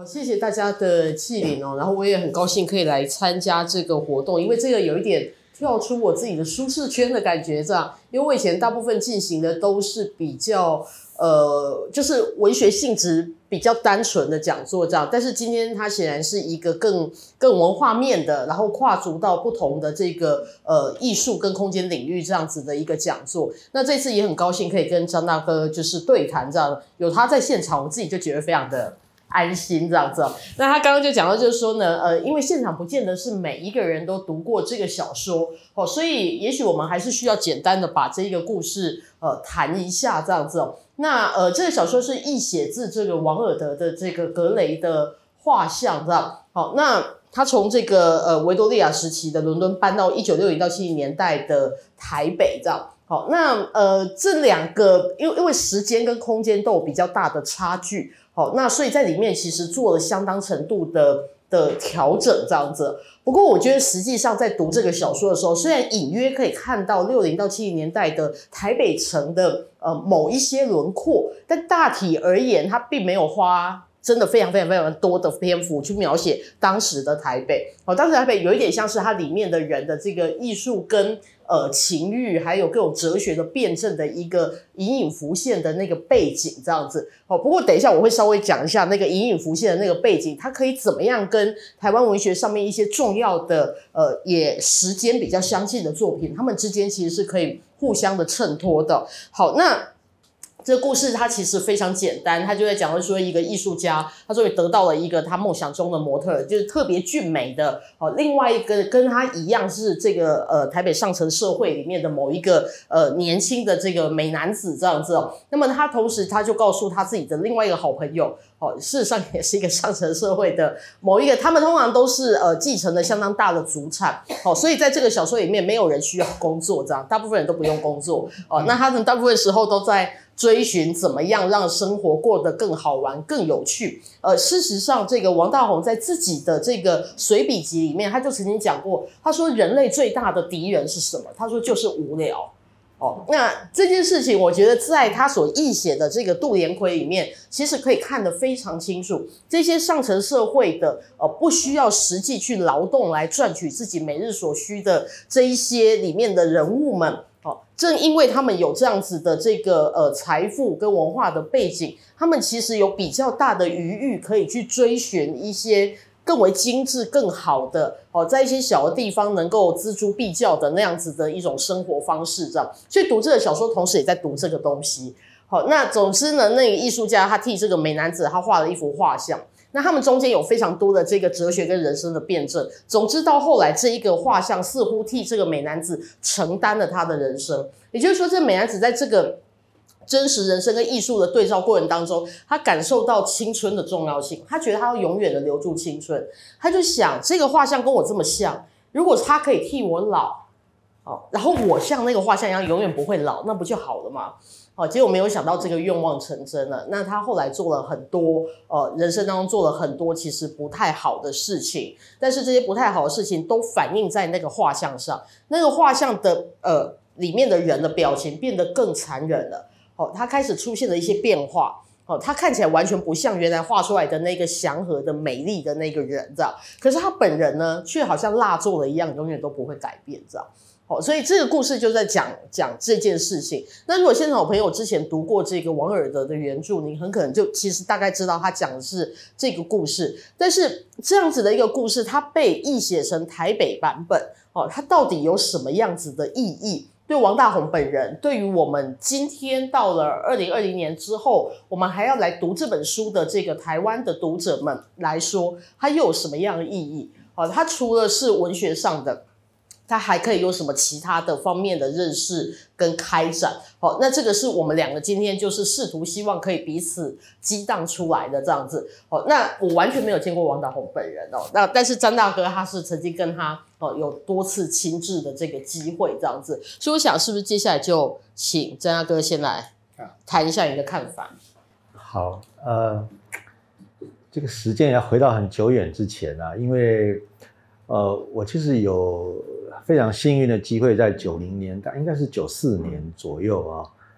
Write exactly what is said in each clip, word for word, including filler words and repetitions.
好，谢谢大家的莅临哦，然后我也很高兴可以来参加这个活动，因为这个有一点跳出我自己的舒适圈的感觉，这样，因为我以前大部分进行的都是比较呃，就是文学性质比较单纯的讲座这样，但是今天它显然是一个更更文化面的，然后跨足到不同的这个呃艺术跟空间领域这样子的一个讲座。那这次也很高兴可以跟张大哥就是对谈这样，有他在现场，我自己就觉得非常的安心这样子。那他刚刚就讲到就是说呢，呃，因为现场不见得是每一个人都读过这个小说哦，所以也许我们还是需要简单的把这一个故事呃谈一下这样子哦。那呃，这个小说是译写自这个王尔德的这个格雷的画像这样。好，那他从这个呃维多利亚时期的伦敦搬到一九六零到七零年代的台北这样。好，那呃这两个因为因为时间跟空间都有比较大的差距。好，那所以在里面其实做了相当程度的的调整这样子。不过我觉得实际上在读这个小说的时候，虽然隐约可以看到六零到七零年代的台北城的呃某一些轮廓，但大体而言，它并没有花真的非常非常非常多的篇幅去描写当时的台北。好，当时台北有一点像是它里面的人的这个艺术跟呃情欲还有各种哲学的辩证的一个隐隐浮现的那个背景这样子。好，不过等一下我会稍微讲一下那个隐隐浮现的那个背景，它可以怎么样跟台湾文学上面一些重要的呃也时间比较相近的作品，他们之间其实是可以互相的衬托的。好，那这个故事它其实非常简单，他就在讲说一个艺术家，他终于得到了一个他梦想中的模特儿，就是特别俊美的哦。另外一个跟他一样是这个呃台北上层社会里面的某一个呃年轻的这个美男子这样子哦。那么他同时他就告诉他自己的另外一个好朋友哦，事实上也是一个上层社会的某一个，他们通常都是呃继承了相当大的祖产哦，所以在这个小说里面没有人需要工作，这样大部分人都不用工作哦。那他们大部分时候都在追寻怎么样让生活过得更好玩、更有趣。呃，事实上，这个王大闳在自己的这个随笔集里面，他就曾经讲过，他说人类最大的敌人是什么？他说就是无聊。哦，那这件事情，我觉得在他所译写的这个杜连魁里面，其实可以看得非常清楚。这些上层社会的呃，不需要实际去劳动来赚取自己每日所需的这一些里面的人物们。哦，正因为他们有这样子的这个呃财富跟文化的背景，他们其实有比较大的余裕可以去追寻一些更为精致、更好的哦，在一些小的地方能够锱铢必较的那样子的一种生活方式，这样。所以读这个小说，同时也在读这个东西。好，那总之呢，那个艺术家他替这个美男子他画了一幅画像。那他们中间有非常多的这个哲学跟人生的辩证。总之到后来，这一个画像似乎替这个美男子承担了他的人生。也就是说，这美男子在这个真实人生跟艺术的对照过程当中，他感受到青春的重要性，他觉得他要永远的留住青春。他就想，这个画像跟我这么像，如果他可以替我老，哦，然后我像那个画像一样永远不会老，那不就好了吗？哦，结果没有想到这个愿望成真了。那他后来做了很多，呃，人生当中做了很多其实不太好的事情，但是这些不太好的事情都反映在那个画像上。那个画像的呃里面的人的表情变得更残忍了。哦，他开始出现了一些变化。哦，他看起来完全不像原来画出来的那个祥和的美丽的那个人，这样。可是他本人呢，却好像蜡做了一样，永远都不会改变，这样。好，所以这个故事就在讲讲这件事情。那如果现场有朋友之前读过这个王尔德的原著，你很可能就其实大概知道他讲的是这个故事。但是这样子的一个故事，它被译写成台北版本，哦，它到底有什么样子的意义？对王大闳本人，对于我们今天到了二零二零年之后，我们还要来读这本书的这个台湾的读者们来说，它又有什么样的意义？哦，它除了是文学上的，它还可以有什么其他的方面的认识跟开展？好，那这个是我们两个今天就是试图希望可以彼此激荡出来的这样子。好，那我完全没有见过王大闳本人哦，那但是张大哥他是曾经跟他哦有多次亲自的这个机会这样子，所以我想是不是接下来就请张大哥先来谈一下你的看法？ 好，呃，这个时间要回到很久远之前啊，因为呃，我其实有非常幸运的机会，在九零年代，应该是九四年左右啊，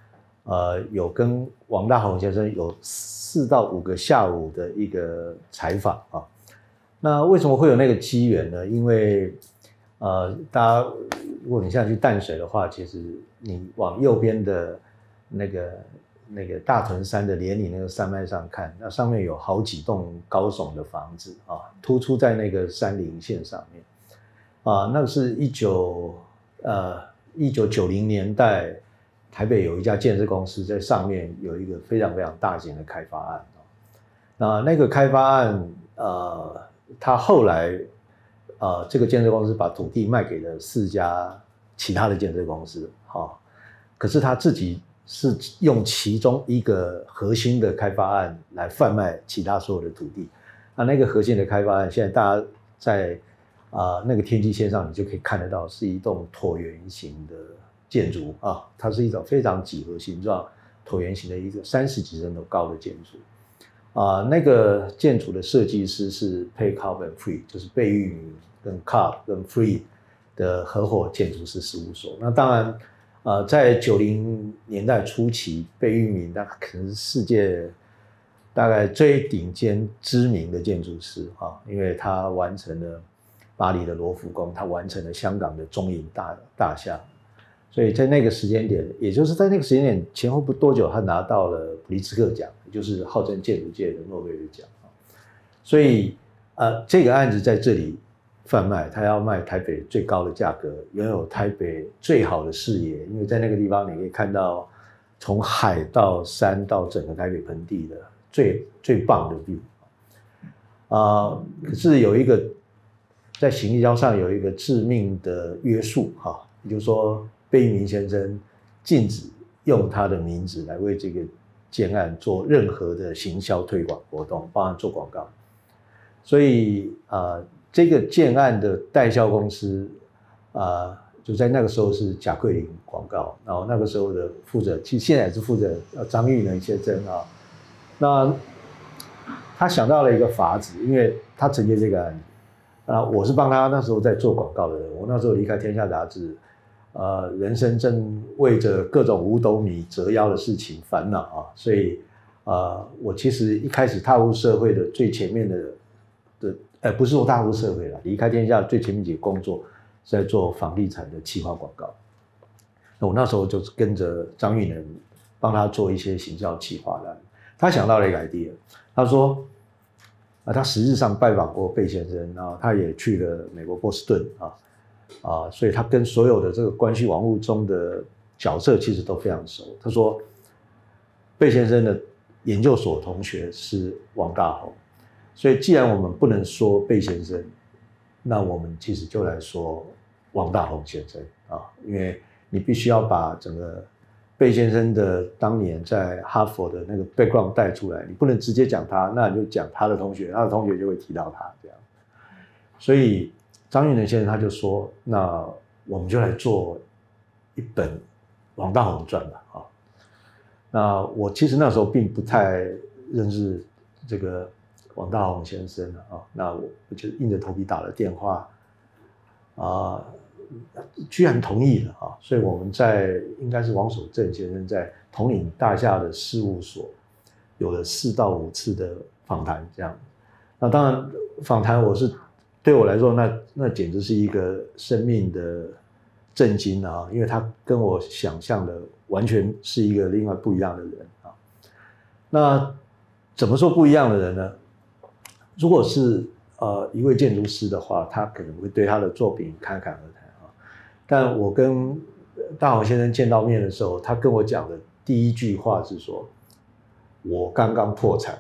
呃，有跟王大闳先生有四到五个下午的一个采访啊。那为什么会有那个机缘呢？因为呃，大家如果你现在去淡水的话，其实你往右边的那个那个大屯山的连岭那个山脉上看，那上面有好几栋高耸的房子啊，突出在那个山林线上面啊。那个是一九呃一九九零年代，台北有一家建设公司在上面有一个非常非常大型的开发案啊。那那个开发案呃，它后来呃这个建设公司把土地卖给了四家其他的建设公司啊，可是他自己是用其中一个核心的开发案来贩卖其他所有的土地。那那个核心的开发案，现在大家在啊、呃、那个天际线上，你就可以看得到，是一栋椭圆形的建筑啊，它是一种非常几何形状、椭圆形的一个三十几层楼高的建筑啊、呃。那个建筑的设计师是 Pei Carp and Free， 就是贝聿铭跟 Carp 跟 Free 的合伙建筑师事务所。那当然。呃，在九零年代初期，贝聿铭那可能是世界大概最顶尖知名的建筑师啊，因为他完成了巴黎的罗浮宫，他完成了香港的中影大大厦，所以在那个时间点，也就是在那个时间点前后不多久，他拿到了普利兹克奖，也就是号称建筑界的诺贝尔奖啊。所以呃，这个案子在这里贩卖，他要卖台北最高的价格，拥有台北最好的视野，因为在那个地方你可以看到从海到山到整个台北盆地的最最棒的 view 啊、呃。可是有一个在行李交上有一个致命的约束哈、啊，也就是说贝聿铭先生禁止用他的名字来为这个建案做任何的行销推广活动，包含做广告，所以啊。呃这个建案的代销公司，啊、呃，就在那个时候是贾桂林广告，然后那个时候的负责，其实现在也是负责张玉能先生啊。那他想到了一个法子，因为他承接这个案子，啊，我是帮他那时候在做广告的人，我那时候离开天下杂志，呃，人生正为着各种五斗米折腰的事情烦恼啊，所以啊、呃，我其实一开始踏入社会的最前面的的。呃，不是说踏入社会了，离开天下最前面几个工作是在做房地产的企划广告。那我那时候就是跟着张玉能帮他做一些行销企划的。他想到了一个 idea， 他说啊，他实质上拜访过贝先生，然后他也去了美国波士顿啊啊，所以他跟所有的这个关系网络中的角色其实都非常熟。他说，贝先生的研究所同学是王大闳。所以，既然我们不能说贝先生，那我们其实就来说王大闳先生啊，因为你必须要把整个贝先生的当年在哈佛的那个 background 带出来，你不能直接讲他，那你就讲他的同学，他的同学就会提到他这样。所以张玉能先生他就说，那我们就来做一本王大闳传吧啊。那我其实那时候并不太认识这个王大闳先生啊，那我就硬着头皮打了电话，啊，居然同意了啊！所以我们在应该是王守正先生在统领大厦的事务所有了四到五次的访谈，这样。那当然访谈我是对我来说，那那简直是一个生命的震惊啊！因为他跟我想象的完全是一个另外不一样的人啊。那怎么说不一样的人呢？如果是呃一位建筑师的话，他可能会对他的作品侃侃而谈啊。但我跟大闳先生见到面的时候，他跟我讲的第一句话是说：“我刚刚破产。”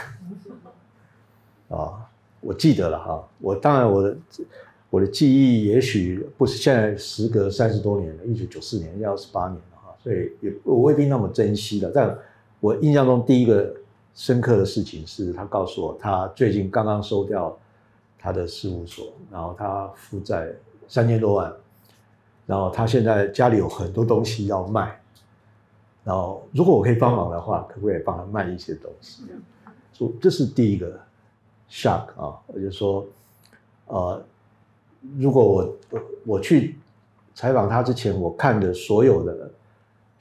啊，我记得了哈。我当然我的我的记忆也许不是现在时隔三十多年了，一九九四年要二十八年了哈，所以也我未必那么珍惜了。但我印象中第一个深刻的事情是他告诉我，他最近刚刚收掉他的事务所，然后他负债三千多万，然后他现在家里有很多东西要卖，然后如果我可以帮忙的话，可不可以帮他卖一些东西？所以这是第一个 shock 啊，我就说，呃，如果我我去采访他之前，我看的所有的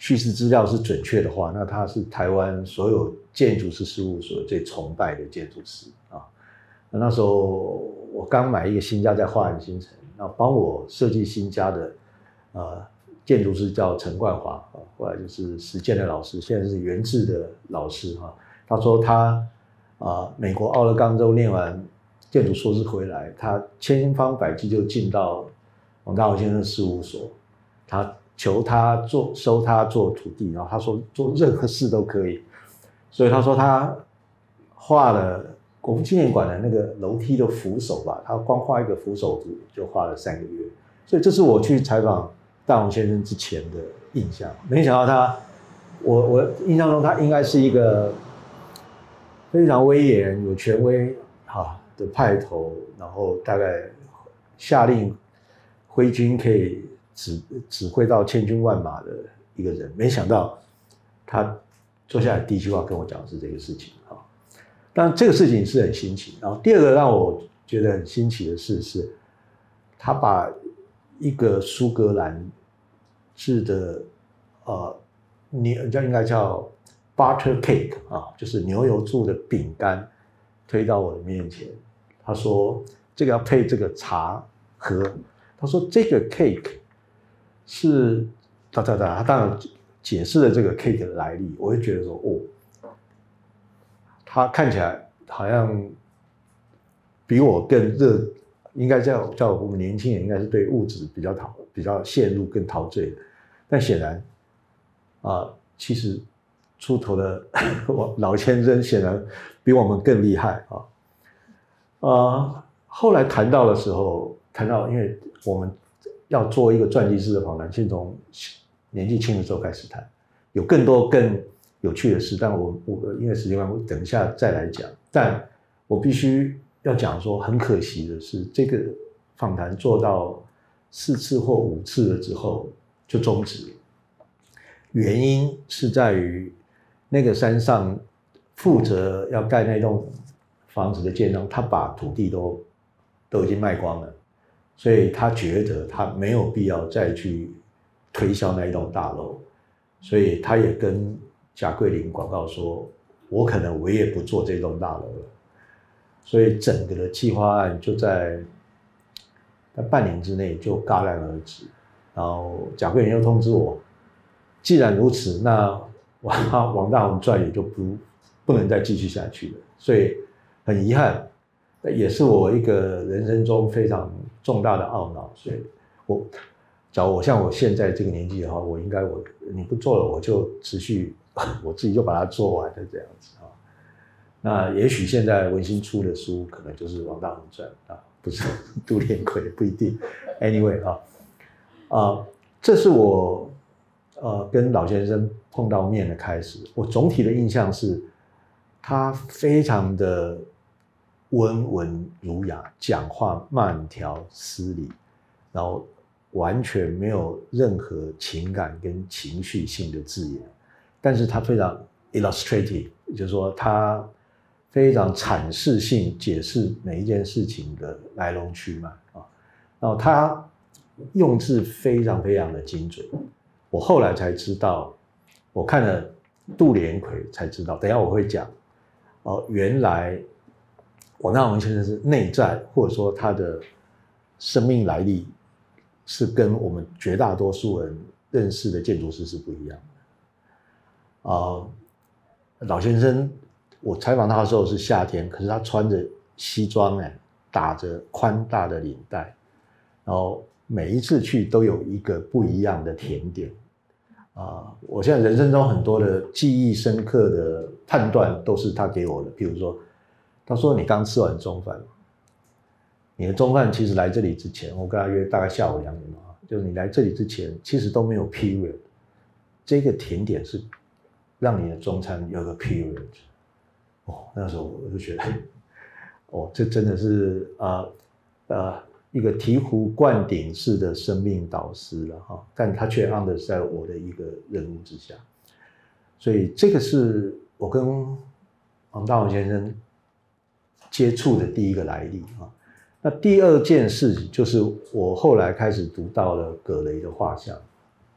叙事资料是准确的话，那他是台湾所有建筑师事务所最崇拜的建筑师啊。那, 那时候我刚买一个新家在花园新城，那帮我设计新家的呃建筑师叫陈冠华啊，后来就是实践的老师，现在是元智的老师哈。他说他啊、呃、美国奥勒冈州念完建筑硕士回来，他千方百计就进到王大闳先生事务所，他求他做收他做土地，然后他说做任何事都可以，所以他说他画了国父纪念馆的那个楼梯的扶手吧，他光画一个扶手图就画了三个月，所以这是我去采访大闳先生之前的印象。没想到他，我我印象中他应该是一个非常威严、有权威哈的派头，然后大概下令挥军可以指指挥到千军万马的一个人。没想到他坐下来第一句话跟我讲的是这个事情啊。当然这个事情是很新奇。然后第二个让我觉得很新奇的事是，他把一个苏格兰制的呃，牛叫应该叫 butter cake 啊，就是牛油做的饼干推到我的面前。他说这个要配这个茶喝。他说这个 cake 是哒哒哒，他当然解释了这个 cake 的来历。我会觉得说哦，他看起来好像比我更热，应该叫叫我们年轻人应该是对物质比较陶比较陷入更陶醉的。但显然啊、呃，其实出头的老先生显然比我们更厉害啊。呃，后来谈到的时候，谈到因为我们要做一个传记式的访谈，先从年纪轻的时候开始谈，有更多更有趣的事，但我我因为时间关系，我等一下再来讲。但我必须要讲说，很可惜的是，这个访谈做到四次或五次了之后就终止了。原因是在于那个山上负责要盖那栋房子的建商，他把土地都都已经卖光了，所以他觉得他没有必要再去推销那一栋大楼，所以他也跟贾桂林广告说，我可能我也不做这栋大楼了。所以整个的计划案就在在半年之内就戛然而止。然后贾桂林又通知我，既然如此，那王王大闳传也就不不能再继续下去了。所以很遗憾，也是我一个人生中非常重大的懊恼。所以我假如我像我现在这个年纪的话，我应该我你不做了，我就持续我自己就把它做完的这样子啊。那也许现在文心出的书可能就是王大闳传啊，不是杜连魁，不一定。Anyway 啊，啊，这是我呃跟老先生碰到面的开始。我总体的印象是，他非常的温文儒雅，讲话慢条斯理，然后完全没有任何情感跟情绪性的字眼，但是他非常 illustrative， 就是说他非常阐释性解释每一件事情的来龙去脉啊，然后他用字非常非常的精准。我后来才知道，我看了杜连魁才知道，等一下我会讲哦，原来王大闳先生是内在或者说他的生命来历是跟我们绝大多数人认识的建筑师是不一样的。啊、呃，老先生，我采访他的时候是夏天，可是他穿着西装哎，打着宽大的领带，然后每一次去都有一个不一样的甜点。啊、呃，我现在人生中很多的记忆深刻的判断都是他给我的。比如说，他说你刚吃完中饭，你的中饭其实来这里之前，我跟他约大概下午两点嘛，就是你来这里之前其实都没有 period， 这个甜点是让你的中餐有个 period。哦，那时候我就觉得，哦，这真的是呃呃一个醍醐灌顶式的生命导师了哈，但他却 under 在我的一个任务之下，所以这个是我跟王大闳先生接触的第一个来历啊。那第二件事就是我后来开始读到了葛雷的画像，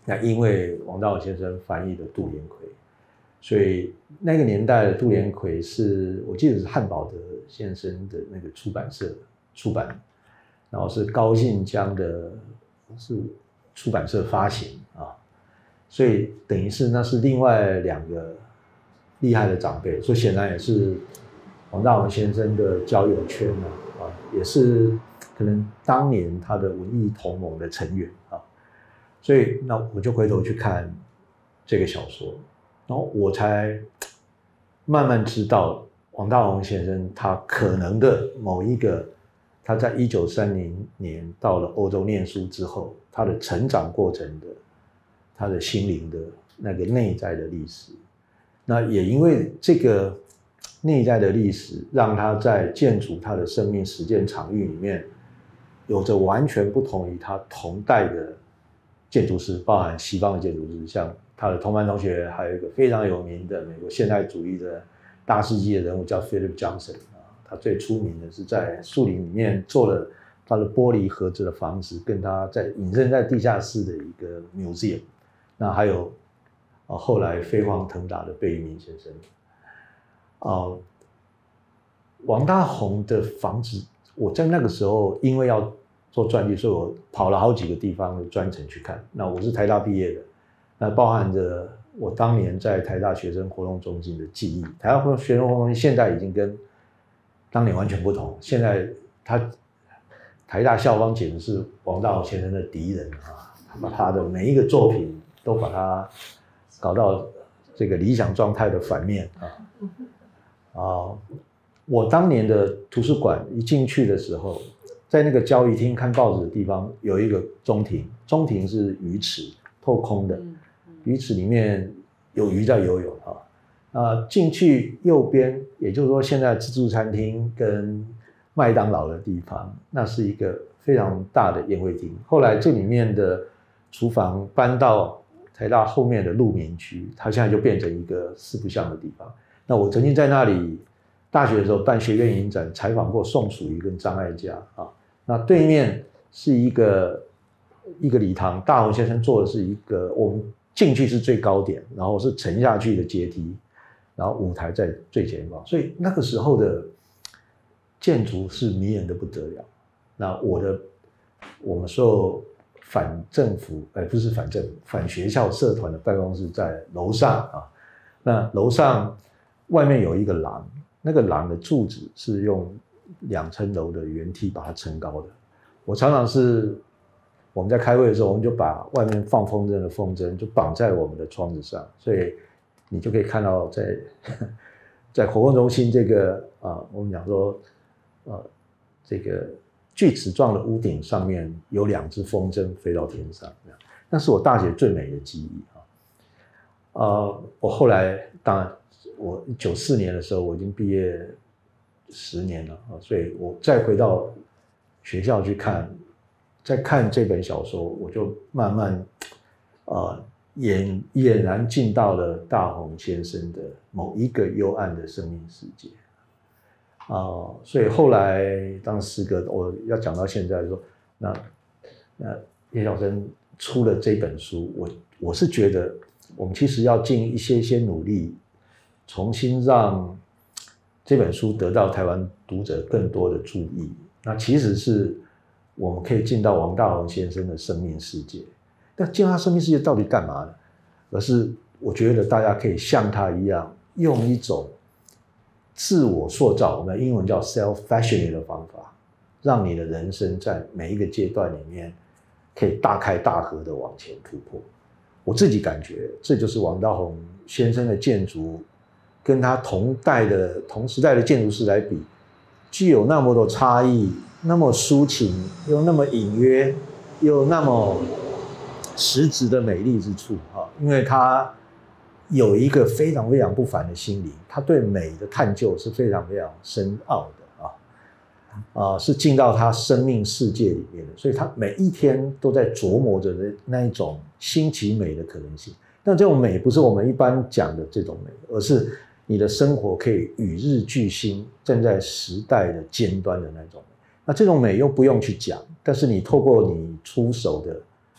那因为王大闳先生翻译的杜连魁，所以那个年代的杜连魁是我记得是汉堡德先生的那个出版社出版，然后是高信江的是出版社发行啊，所以等于是那是另外两个厉害的长辈，所以显然也是王大闳先生的交友圈啊，啊也是可能当年他的文艺同盟的成员啊。所以那我就回头去看这个小说，然后我才慢慢知道王大闳先生他可能的某一个，他在一九三零年到了欧洲念书之后，他的成长过程的，他的心灵的那个内在的历史。那也因为这个内在的历史，让他在建筑他的生命实践场域里面，有着完全不同于他同代的建筑师，包含西方的建筑师，像他的同班同学还有一个非常有名的美国现代主义的大师级的人物叫 Philip Johnson 啊，他最出名的是在树林里面做了他的玻璃盒子的房子，跟他在隐身在地下室的一个 museum。那还有啊后来飞黄腾达的贝聿铭先生啊，王大闳的房子，我在那个时候因为要做专辑，所以我跑了好几个地方的专程去看。那我是台大毕业的，那包含着我当年在台大学生活动中心的记忆。台大学生活动中心现在已经跟当年完全不同，现在他台大校方简直是王大闳先生的敌人啊！他把他的每一个作品都把它搞到这个理想状态的反面啊啊！我当年的图书馆一进去的时候，在那个交易厅看报纸的地方有一个中庭，中庭是鱼池，透空的，鱼池里面有鱼在游泳啊。啊，进去右边，也就是说现在自助餐厅跟麦当劳的地方，那是一个非常大的宴会厅。后来这里面的厨房搬到台大后面的鹿鸣区，它现在就变成一个四不像的地方。那我曾经在那里大学的时候办学院影展，采访过宋楚瑜跟张艾嘉啊。那对面是一个一个礼堂，大闳先生做的是一个，我们进去是最高点，然后是沉下去的阶梯，然后舞台在最前方，所以那个时候的建筑是迷人的不得了。那我的我们说反政府，哎，不是反政府，反学校社团的办公室在楼上啊。那楼上外面有一个廊，那个廊的柱子是用两层楼的圆梯把它撑高的。我常常是我们在开会的时候，我们就把外面放风筝的风筝就绑在我们的窗子上，所以你就可以看到在在活动中心这个啊、呃，我们讲说呃这个锯齿状的屋顶上面有两只风筝飞到天上，那是我大学最美的记忆啊。呃，我后来当然我九四年的时候我已经毕业十年了啊，所以我再回到学校去看，再看这本小说，我就慢慢呃俨俨然进到了大闳先生的某一个幽暗的生命世界啊、呃，所以后来当诗歌我要讲到现在说，那那叶晓生出了这本书，我我是觉得我们其实要尽一些些努力，重新让这本书得到台湾读者更多的注意。那其实是我们可以进到王大闳先生的生命世界。那进到他生命世界到底干嘛呢？而是我觉得大家可以像他一样，用一种自我塑造，我们英文叫 self-fashioning 的方法，让你的人生在每一个阶段里面可以大开大合的往前突破。我自己感觉这就是王大闳先生的建筑跟他同代的同时代的建筑师来比，具有那么多差异，那么抒情，又那么隐约，又那么实质的美丽之处啊！因为他有一个非常非常不凡的心灵，他对美的探究是非常非常深奥的啊啊，是进到他生命世界里面的，所以他每一天都在琢磨着的那一种新奇美的可能性。但这种美不是我们一般讲的这种美，而是你的生活可以与日俱新，站在时代的尖端的那种美。那这种美又不用去讲，但是你透过你出手的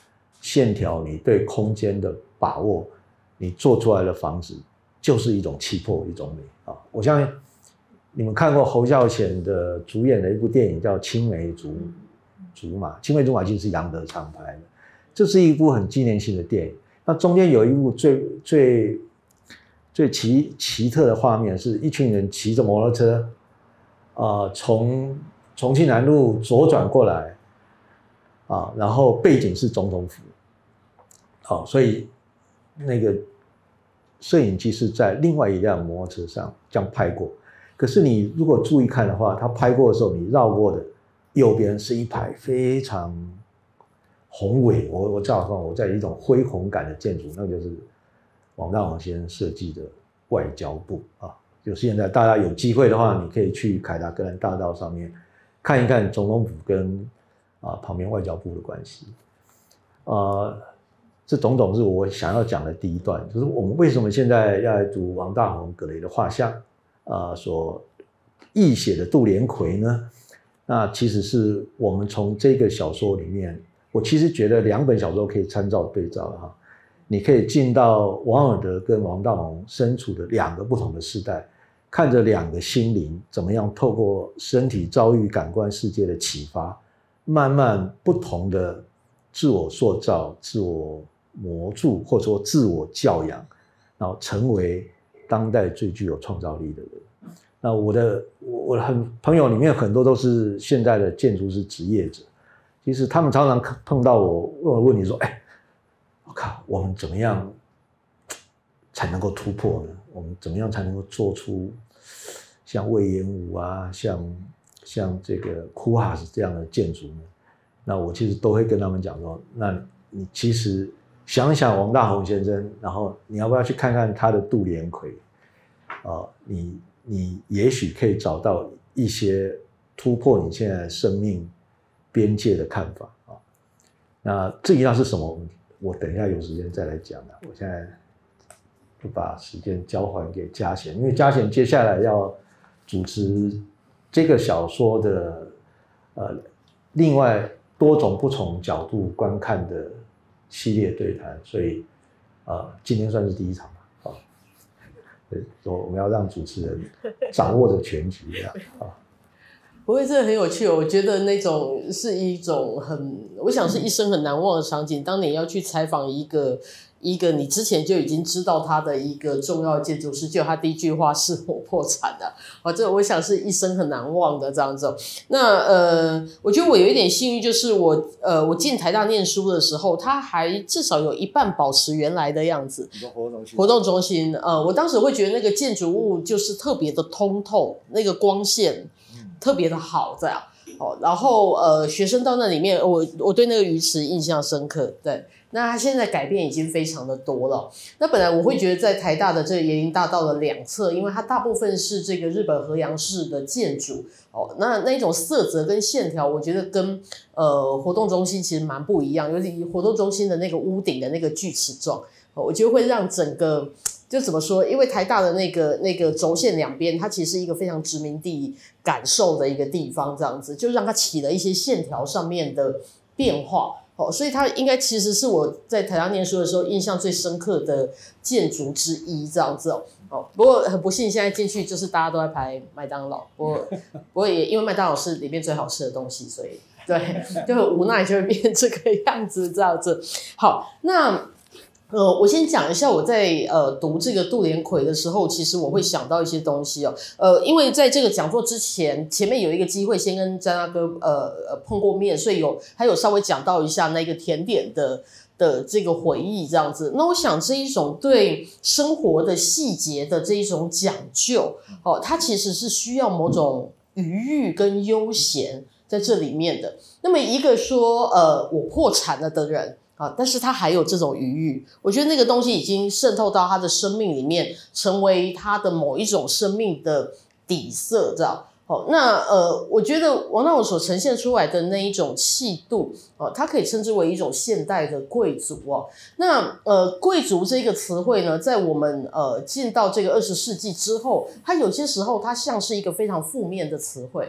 线条，你对空间的把握，你做出来的房子就是一种气魄，一种美啊！我相信你们看过侯孝贤的主演的一部电影叫《青梅竹竹马》，《青梅竹马》其实是杨德昌拍的，这是一部很纪念性的电影。那中间有一幕最最最奇奇特的画面，是一群人骑着摩托车，呃，从重庆南路左转过来，啊，然后背景是总统府，好、哦，所以那个摄影机是在另外一辆摩托车上这样拍过。可是你如果注意看的话，他拍过的时候，你绕过的右边是一排非常宏伟，我我照说我在一种恢宏感的建筑，那就是王大闳先生设计的外交部啊。就现在大家有机会的话，你可以去凯达格兰大道上面看一看总统府跟啊旁边外交部的关系。呃，这种种是我想要讲的第一段，就是我们为什么现在要来读王大闳、葛雷的画像。呃，所译写的杜连魁呢，那其实是我们从这个小说里面，我其实觉得两本小说可以参照对照的哈。你可以进到王尔德跟王大闳身处的两个不同的时代，看着两个心灵怎么样透过身体遭遇感官世界的启发，慢慢不同的自我塑造、自我磨铸，或者说自我教养，然后成为当代最具有创造力的人。那我的我很朋友里面很多都是现在的建筑师职业者，其实他们常常碰到我，问我问题说：“哎，我靠，我们怎么样才能够突破呢？我们怎么样才能够做出像魏延武啊，像像这个库哈斯这样的建筑呢？”那我其实都会跟他们讲说：“那你其实想一想王大闳先生，然后你要不要去看看他的杜连魁？啊、呃，你你也许可以找到一些突破你现在生命边界的看法啊。那至于那是什么，我等一下有时间再来讲了。我现在就把时间交还给嘉贤，因为嘉贤接下来要主持这个小说的呃另外多种不同角度观看的系列对谈，所以呃今天算是第一场吧，啊，所以我们要让主持人掌握着全局这样啊。 不会，这个很有趣哦。我觉得那种是一种很，我想是一生很难忘的场景。当你要去采访一个一个你之前就已经知道他的一个重要建筑师，就他第一句话是我破产的，啊，这我想是一生很难忘的这样子。那呃，我觉得我有一点幸运，就是我呃我进台大念书的时候，他还至少有一半保持原来的样子。 活动中心， 活动中心，呃，我当时会觉得那个建筑物就是特别的通透，那个光线特别的好，这样。哦，然后呃，学生到那里面，我我对那个鱼池印象深刻。对，那它现在改变已经非常的多了。那本来我会觉得在台大的这个椰林大道的两侧，因为它大部分是这个日本和洋式的建筑，哦，那那一种色泽跟线条，我觉得跟呃活动中心其实蛮不一样，尤其活动中心的那个屋顶的那个锯齿状，哦，我觉得会让整个。就怎么说？因为台大的那个那个轴线两边，它其实是一个非常殖民地感受的一个地方，这样子就让它起了一些线条上面的变化。哦，所以它应该其实是我在台大念书的时候印象最深刻的建筑之一，这样子哦。哦，不过很不幸，现在进去就是大家都在排麦当劳。不过不过也因为麦当劳是里面最好吃的东西，所以对，就很无奈就会变这个样子，这样子。好，那。呃，我先讲一下我在呃读这个杜连魁的时候，其实我会想到一些东西哦。呃，因为在这个讲座之前，前面有一个机会先跟詹大哥呃碰过面，所以有还有稍微讲到一下那个甜点的的这个回忆这样子。那我想这一种对生活的细节的这一种讲究哦，它其实是需要某种愉悦跟悠闲在这里面的。那么一个说呃我破产了的人。啊，但是他还有这种余裕，我觉得那个东西已经渗透到他的生命里面，成为他的某一种生命的底色，这样。哦，那呃，我觉得王大闳所呈现出来的那一种气度，哦，它可以称之为一种现代的贵族哦。那呃，贵族这个词汇呢，在我们呃进到这个二十世纪之后，它有些时候它像是一个非常负面的词汇。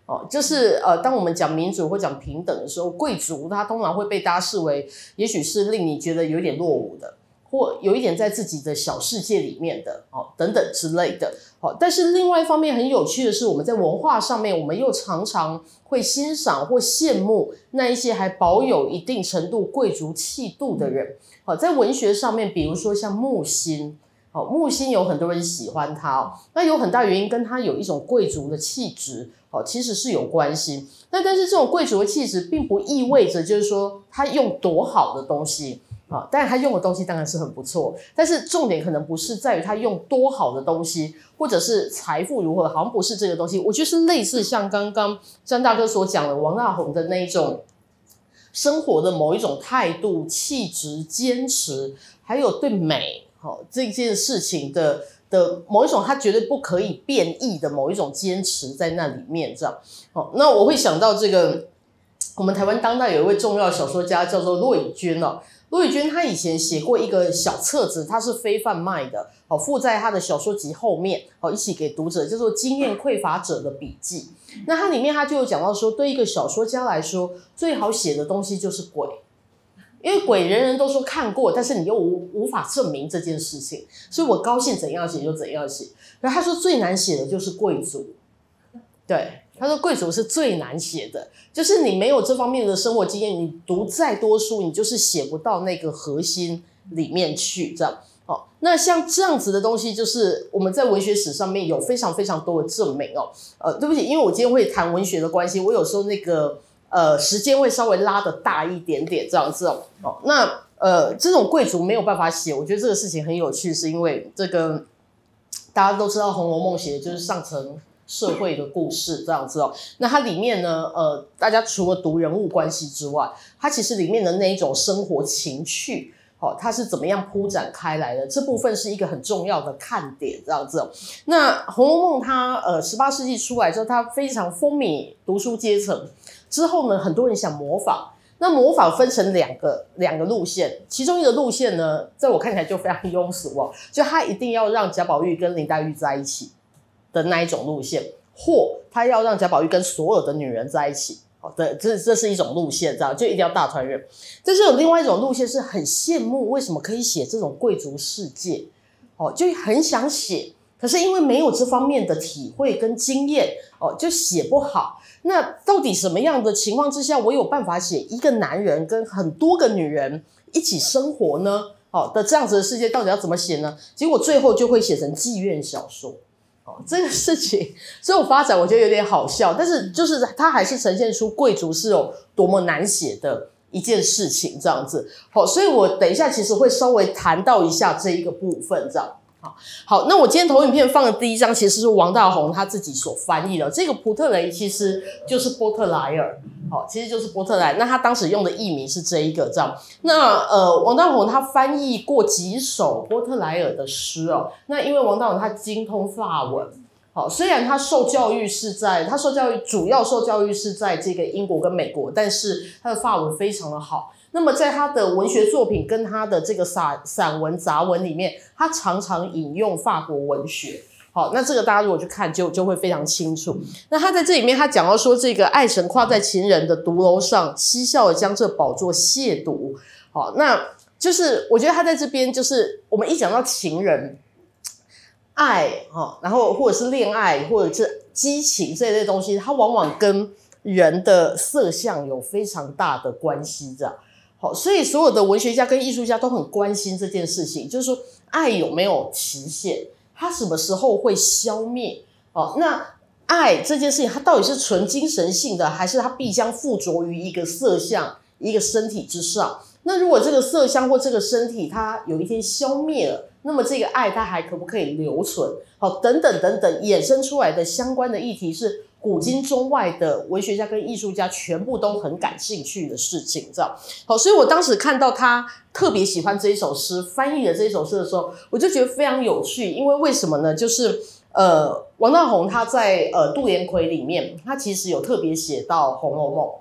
哦，就是呃，当我们讲民主或讲平等的时候，贵族他通常会被大家视为，也许是令你觉得有点落伍的，或有一点在自己的小世界里面的，哦，等等之类的。哦，但是另外一方面很有趣的是，我们在文化上面，我们又常常会欣赏或羡慕那一些还保有一定程度贵族气度的人。好，在文学上面，比如说像木心。哦，木心有很多人喜欢他哦，那有很大原因跟他有一种贵族的气质哦，其实是有关系。那但是这种贵族的气质并不意味着就是说他用多好的东西啊，当然他用的东西当然是很不错，但是重点可能不是在于他用多好的东西，或者是财富如何，好像不是这个东西。我觉得是类似像刚刚张大哥所讲的王大闳的那一种生活的某一种态度、气质、坚持，还有对美。好，这件事情的的某一种他绝对不可以变异的某一种坚持在那里面，这样。好，那我会想到这个，我们台湾当代有一位重要小说家叫做骆以军哦。骆以军他以前写过一个小册子，他是非贩卖的，好附在他的小说集后面，好一起给读者，叫做《经验匮乏者的笔记》。那它里面他就有讲到说，对一个小说家来说，最好写的东西就是鬼。因为鬼人人都说看过，但是你又 无, 无法证明这件事情，所以我高兴怎样写就怎样写。然后他说最难写的就是贵族，对，他说贵族是最难写的，就是你没有这方面的生活经验，你读再多书，你就是写不到那个核心里面去，这样。哦，那像这样子的东西，就是我们在文学史上面有非常非常多的证明哦。呃，对不起，因为我今天会谈文学的关系，我有时候那个。呃，时间会稍微拉得大一点点这样子哦。哦那呃，这种贵族没有办法写，我觉得这个事情很有趣，是因为这个大家都知道《红楼梦》写的就是上层社会的故事这样子哦。那它里面呢，呃，大家除了读人物关系之外，它其实里面的那一种生活情趣。哦，它是怎么样铺展开来的？这部分是一个很重要的看点，这样子哦。那《红楼梦》它呃十八世纪出来之后，它非常风靡读书阶层。之后呢，很多人想模仿。那模仿分成两个两个路线，其中一个路线呢，在我看起来就非常庸俗哦，就他一定要让贾宝玉跟林黛玉在一起的那一种路线，或他要让贾宝玉跟所有的女人在一起。对，这这是一种路线，这样就一定要大团圆。但是有另外一种路线是很羡慕，为什么可以写这种贵族世界？哦，就很想写，可是因为没有这方面的体会跟经验，哦，就写不好。那到底什么样的情况之下，我有办法写一个男人跟很多个女人一起生活呢？哦的这样子的世界，到底要怎么写呢？结果最后就会写成妓院小说。哦，这个事情这种发展我觉得有点好笑，但是就是它还是呈现出贵族是有多么难写的一件事情这样子。好，所以我等一下其实会稍微谈到一下这一个部分这样。好，好，那我今天投影片放的第一张其实是王大闳他自己所翻译的，这个普特雷其实就是波特莱尔。好，其实就是波特莱，那他当时用的译名是这一个这样。那呃，王大闳他翻译过几首波特莱尔的诗哦。那因为王大闳他精通法文，好，虽然他受教育是在他受教育主要受教育是在这个英国跟美国，但是他的法文非常的好。那么在他的文学作品跟他的这个散散文杂文里面，他常常引用法国文学。好，那这个大家如果去看就就会非常清楚。那他在这里面他讲到说，这个爱神跨在情人的独楼上，嬉笑的将这宝座亵渎。好，那就是我觉得他在这边就是我们一讲到情人爱，然后或者是恋爱或者是激情这类东西，它往往跟人的色相有非常大的关系这样。好，所以所有的文学家跟艺术家都很关心这件事情，就是说爱有没有期限，它什么时候会消灭？哦，那爱这件事情，它到底是纯精神性的，还是它必将附着于一个色相、一个身体之上？那如果这个色相或这个身体它有一天消灭了，那么这个爱它还可不可以留存？好，等等等等衍生出来的相关的议题是古今中外的文学家跟艺术家全部都很感兴趣的事情，知道？好，所以我当时看到他特别喜欢这一首诗，翻译了这一首诗的时候，我就觉得非常有趣，因为为什么呢？就是呃，王大闳他在呃杜连魁里面，他其实有特别写到《红楼梦》。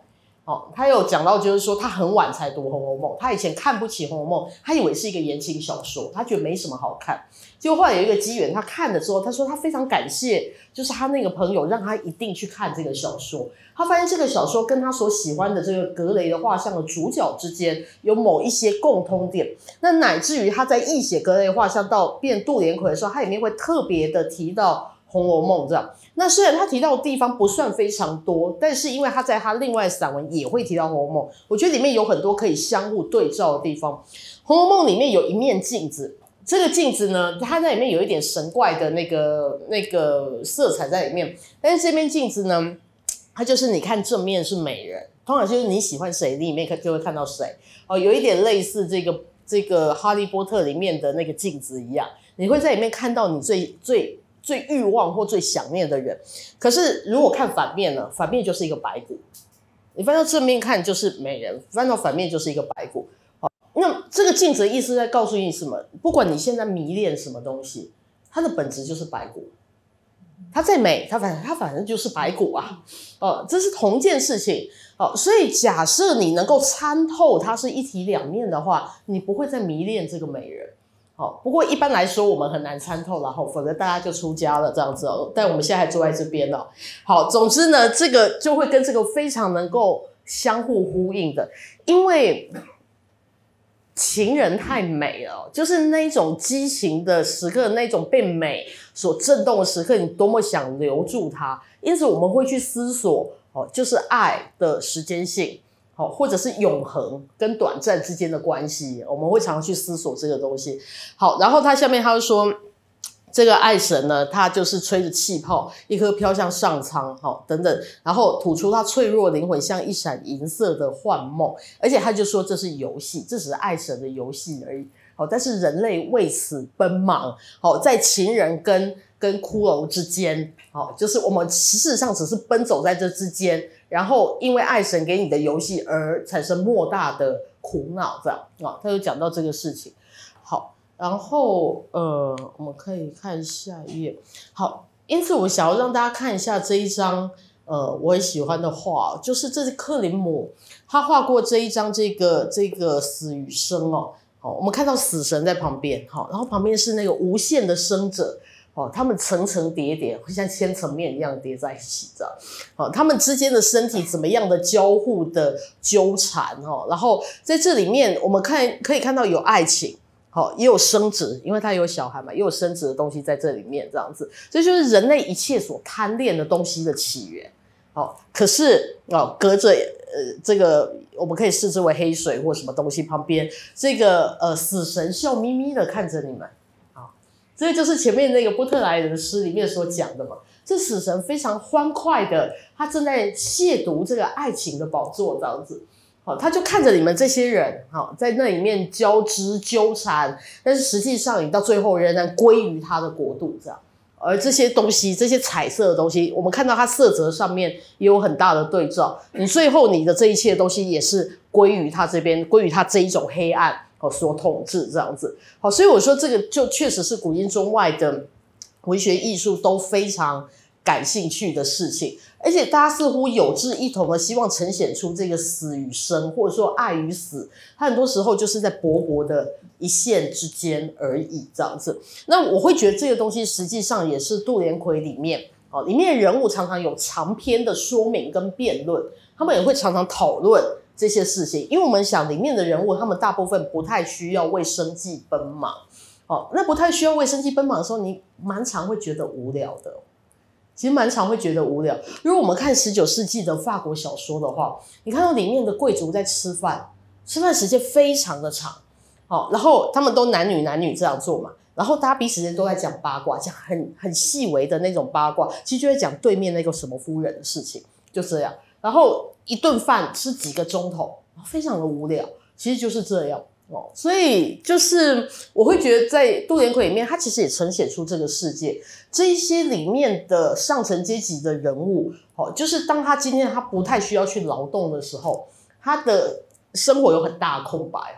哦，他有讲到，就是说他很晚才读《红楼梦》，他以前看不起《红楼梦》，他以为是一个言情小说，他觉得没什么好看。结果后来有一个机缘，他看了之后，他说他非常感谢，就是他那个朋友让他一定去看这个小说。他发现这个小说跟他所喜欢的这个格雷的画像的主角之间有某一些共通点，那乃至于他在译写格雷画像到变杜连魁的时候，他里面会特别的提到《红楼梦》这样。那虽然他提到的地方不算非常多，但是因为他在他另外的散文也会提到《红楼梦》，我觉得里面有很多可以相互对照的地方。《红楼梦》里面有一面镜子，这个镜子呢，它在里面有一点神怪的那个那个色彩在里面，但是这面镜子呢，它就是你看正面是美人，通常就是你喜欢谁，里面就会看到谁。哦，有一点类似这个这个《哈利波特》里面的那个镜子一样，你会在里面看到你最最最欲望或最想念的人。可是如果看反面呢，反面就是一个白骨。你翻到正面看就是美人，翻到反面就是一个白骨。好，那这个镜子的意思在告诉你什么？不管你现在迷恋什么东西，它的本质就是白骨。它再美，它反正它反正就是白骨啊，哦，这是同件事情哦。所以假设你能够参透它是一体两面的话，你不会再迷恋这个美人。好，不过一般来说我们很难参透，然后否则大家就出家了这样子哦。但我们现在还坐在这边哦。好，总之呢，这个就会跟这个非常能够相互呼应的，因为情人太美了，就是那种激情的时刻，那种被美所震动的时刻，你多么想留住它。因此我们会去思索，哦，就是爱的时间性，哦，或者是永恒跟短暂之间的关系，我们会常常去思索这个东西。好，然后他下面他就说，这个爱神呢，他就是吹着气泡，一颗飘向上苍，好，等等，然后吐出他脆弱的灵魂，像一闪银色的幻梦。而且他就说这是游戏，这只是爱神的游戏而已。好，但是人类为此奔忙，好，在情人跟跟骷髅之间，好，就是我们事实上只是奔走在这之间，然后因为爱神给你的游戏而产生莫大的苦恼，这样啊，他就讲到这个事情。好。然后呃，我们可以看下一页。好，因此我想要让大家看一下这一张呃我很喜欢的画，就是这是克林姆他画过这一张这个这个死与生哦。好，我们看到死神在旁边，好，然后旁边是那个无限的生者。哦，他们层层叠叠，会像千层面一样叠在一起，这样。好，他们之间的身体怎么样的交互的纠缠哦，然后在这里面我们看可以看到有爱情。好，也有生殖，因为他有小孩嘛，也有生殖的东西在这里面，这样子，这就是人类一切所贪恋的东西的起源。好，可是哦，隔着呃这个我们可以视之为黑水或什么东西旁边，这个呃死神笑眯眯的看着你们。好，这就是前面那个波特莱尔的诗里面所讲的嘛。这死神非常欢快的，他正在亵渎这个爱情的宝座，这样子。好，他就看着你们这些人，好，在那里面交织纠缠，但是实际上你到最后仍然归于他的国度，这样。而这些东西，这些彩色的东西，我们看到它色泽上面也有很大的对照。你最后你的这一切的东西也是归于他这边，归于他这一种黑暗所统治，这样子。好，所以我说这个就确实是古今中外的文学艺术都非常感兴趣的事情。而且大家似乎有志一同的希望呈现出这个死与生，或者说爱与死，它很多时候就是在薄薄的一线之间而已，这样子。那我会觉得这个东西实际上也是杜连魁里面哦，里面的人物常常有长篇的说明跟辩论，他们也会常常讨论这些事情，因为我们想里面的人物他们大部分不太需要为生计奔忙，哦，那不太需要为生计奔忙的时候，你蛮常会觉得无聊的。其实蛮常会觉得无聊。如果我们看十九世纪的法国小说的话，你看到里面的贵族在吃饭，吃饭时间非常的长，好，然后他们都男女男女这样做嘛，然后大家彼此间都在讲八卦，讲很很细微的那种八卦，其实就在讲对面那个什么夫人的事情，就这样。然后一顿饭吃几个钟头，非常的无聊，其实就是这样。哦，所以就是我会觉得在杜连魁里面，他其实也呈现出这个世界，这一些里面的上层阶级的人物，哦，就是当他今天他不太需要去劳动的时候，他的生活有很大的空白。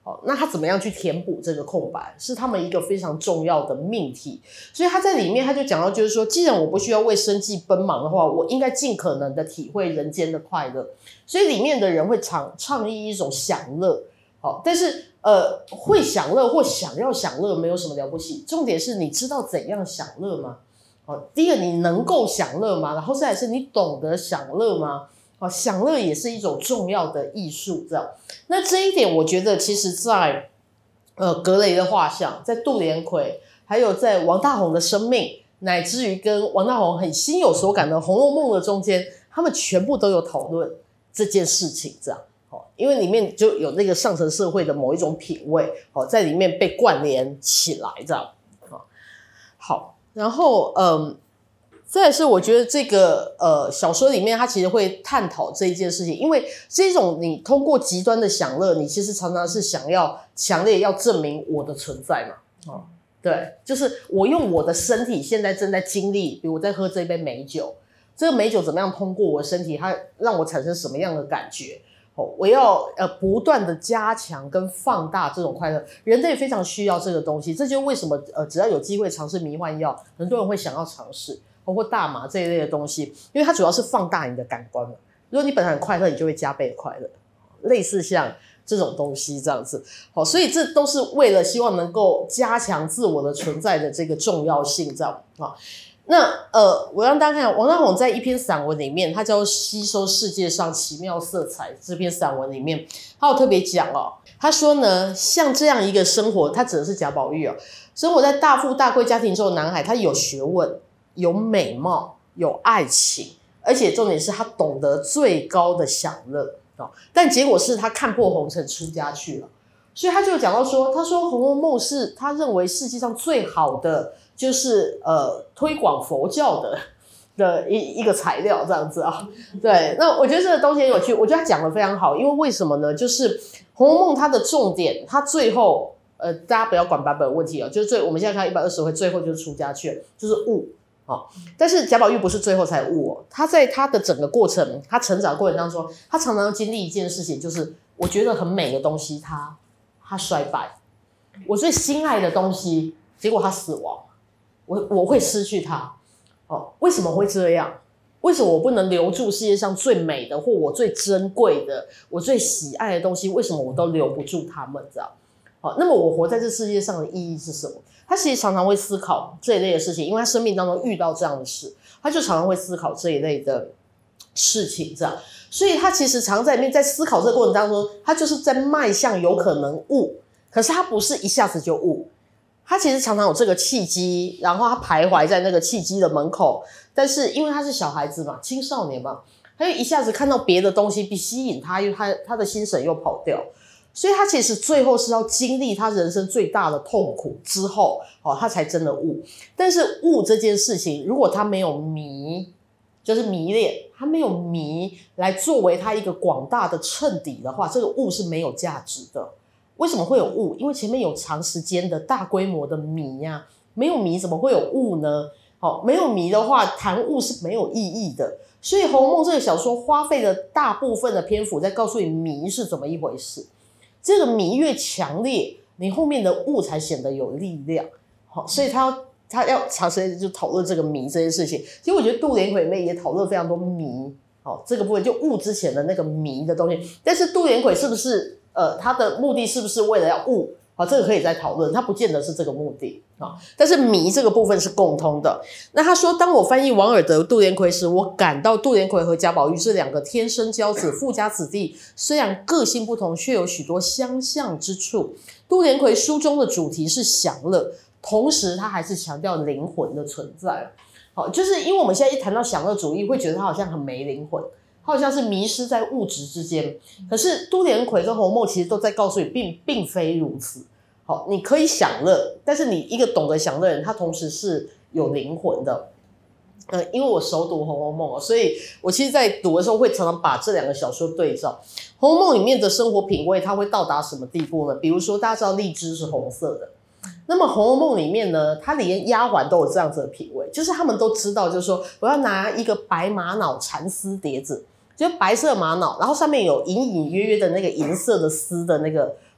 哦，那他怎么样去填补这个空白，是他们一个非常重要的命题。所以他在里面他就讲到，就是说，既然我不需要为生计奔忙的话，我应该尽可能的体会人间的快乐。所以里面的人会倡倡议一种享乐，好，但是呃，会享乐或想要享乐没有什么了不起，重点是你知道怎样享乐吗？好，第一个你能够享乐吗？然后再来是你懂得享乐吗？好，享乐也是一种重要的艺术，这样。那这一点，我觉得其实在呃格雷的画像，在杜连魁，还有在王大闳的生命，乃至于跟王大闳很心有所感的《红楼梦》的中间，他们全部都有讨论这件事情，这样。因为里面就有那个上层社会的某一种品味，在里面被关联起来，这样。好，然后嗯。再来是我觉得这个呃小说里面它其实会探讨这一件事情，因为这种你通过极端的享乐，你其实常常是想要强烈要证明我的存在嘛，哦，对，就是我用我的身体现在正在经历，比如我在喝这一杯美酒，这个美酒怎么样通过我的身体，它让我产生什么样的感觉？哦，我要呃不断的加强跟放大这种快乐，人类非常需要这个东西，这就是为什么呃只要有机会尝试迷幻药，很多人会想要尝试。包括大麻这一类的东西，因为它主要是放大你的感官嘛。如果你本来很快乐，你就会加倍的快乐，类似像这种东西这样子。好，所以这都是为了希望能够加强自我的存在的这个重要性，这样啊。那呃，我让大家看，王大闳在一篇散文里面，他叫《吸收世界上奇妙色彩》这篇散文里面，他有特别讲哦，他说呢，像这样一个生活，他指的是贾宝玉哦，生活在大富大贵家庭中的男孩，他有学问。有美貌，有爱情，而且重点是他懂得最高的享乐，哦，但结果是他看破红尘出家去了，所以他就讲到说，他说《红楼梦》是他认为世界上最好的，就是呃推广佛教的的一一个材料这样子啊。对，那我觉得这个东西很有趣，我觉得他讲得非常好，因为为什么呢？就是《红楼梦》它的重点，它最后呃大家不要管版本问题哦，就是最我们现在看一百二十回，最后就是出家去了，就是悟。哦，但是贾宝玉不是最后才悟哦，他在他的整个过程，他成长过程当中，他常常经历一件事情，就是我觉得很美的东西，他他衰败，我最心爱的东西，结果他死亡，我我会失去它。哦，为什么会这样？为什么我不能留住世界上最美的，或我最珍贵的，我最喜爱的东西？为什么我都留不住它们？这样，好，那么我活在这世界上的意义是什么？他其实常常会思考这一类的事情，因为他生命当中遇到这样的事，他就常常会思考这一类的事情，这样，所以他其实常在里面在思考这个过程当中，他就是在迈向有可能悟，可是他不是一下子就悟，他其实常常有这个契机，然后他徘徊在那个契机的门口，但是因为他是小孩子嘛，青少年嘛，他就一下子看到别的东西比吸引他，因为他他的心神又跑掉。所以他其实最后是要经历他人生最大的痛苦之后，哦，他才真的悟。但是悟这件事情，如果他没有迷，就是迷恋，他没有迷来作为他一个广大的衬底的话，这个悟是没有价值的。为什么会有悟？因为前面有长时间的大规模的迷呀、啊，没有迷怎么会有悟呢？哦，没有迷的话，谈悟是没有意义的。所以《红楼梦》这个小说花费了大部分的篇幅在告诉你迷是怎么一回事。这个迷越强烈，你后面的悟才显得有力量。好，所以他要他要长时间就讨论这个迷这件事情。其实我觉得杜连魁里面也讨论非常多迷，好，这个部分就悟之前的那个迷的东西。但是杜连魁是不是呃他的目的是不是为了要悟？好，这个可以再讨论，他不见得是这个目的啊。但是迷这个部分是共通的。那他说，当我翻译王尔德、杜连魁时，我感到杜连魁和贾宝玉这两个天生骄子、富家子弟，虽然个性不同，却有许多相像之处。杜连魁书中的主题是享乐，同时他还是强调灵魂的存在。好，就是因为我们现在一谈到享乐主义，会觉得他好像很没灵魂。他好像是迷失在物质之间，可是杜连魁跟红楼梦其实都在告诉你并并非如此。好，你可以享乐，但是你一个懂得享乐的人，他同时是有灵魂的。呃，因为我熟读红楼梦，所以我其实在读的时候会常常把这两个小说对照。红楼梦里面的生活品味它会到达什么地步呢？比如说大家知道荔枝是红色的，那么红楼梦里面呢，它连丫鬟都有这样子的品味，就是他们都知道，就是说我要拿一个白玛瑙蚕丝碟子，就白色玛瑙，然后上面有隐隐约约的那个银色的丝的那个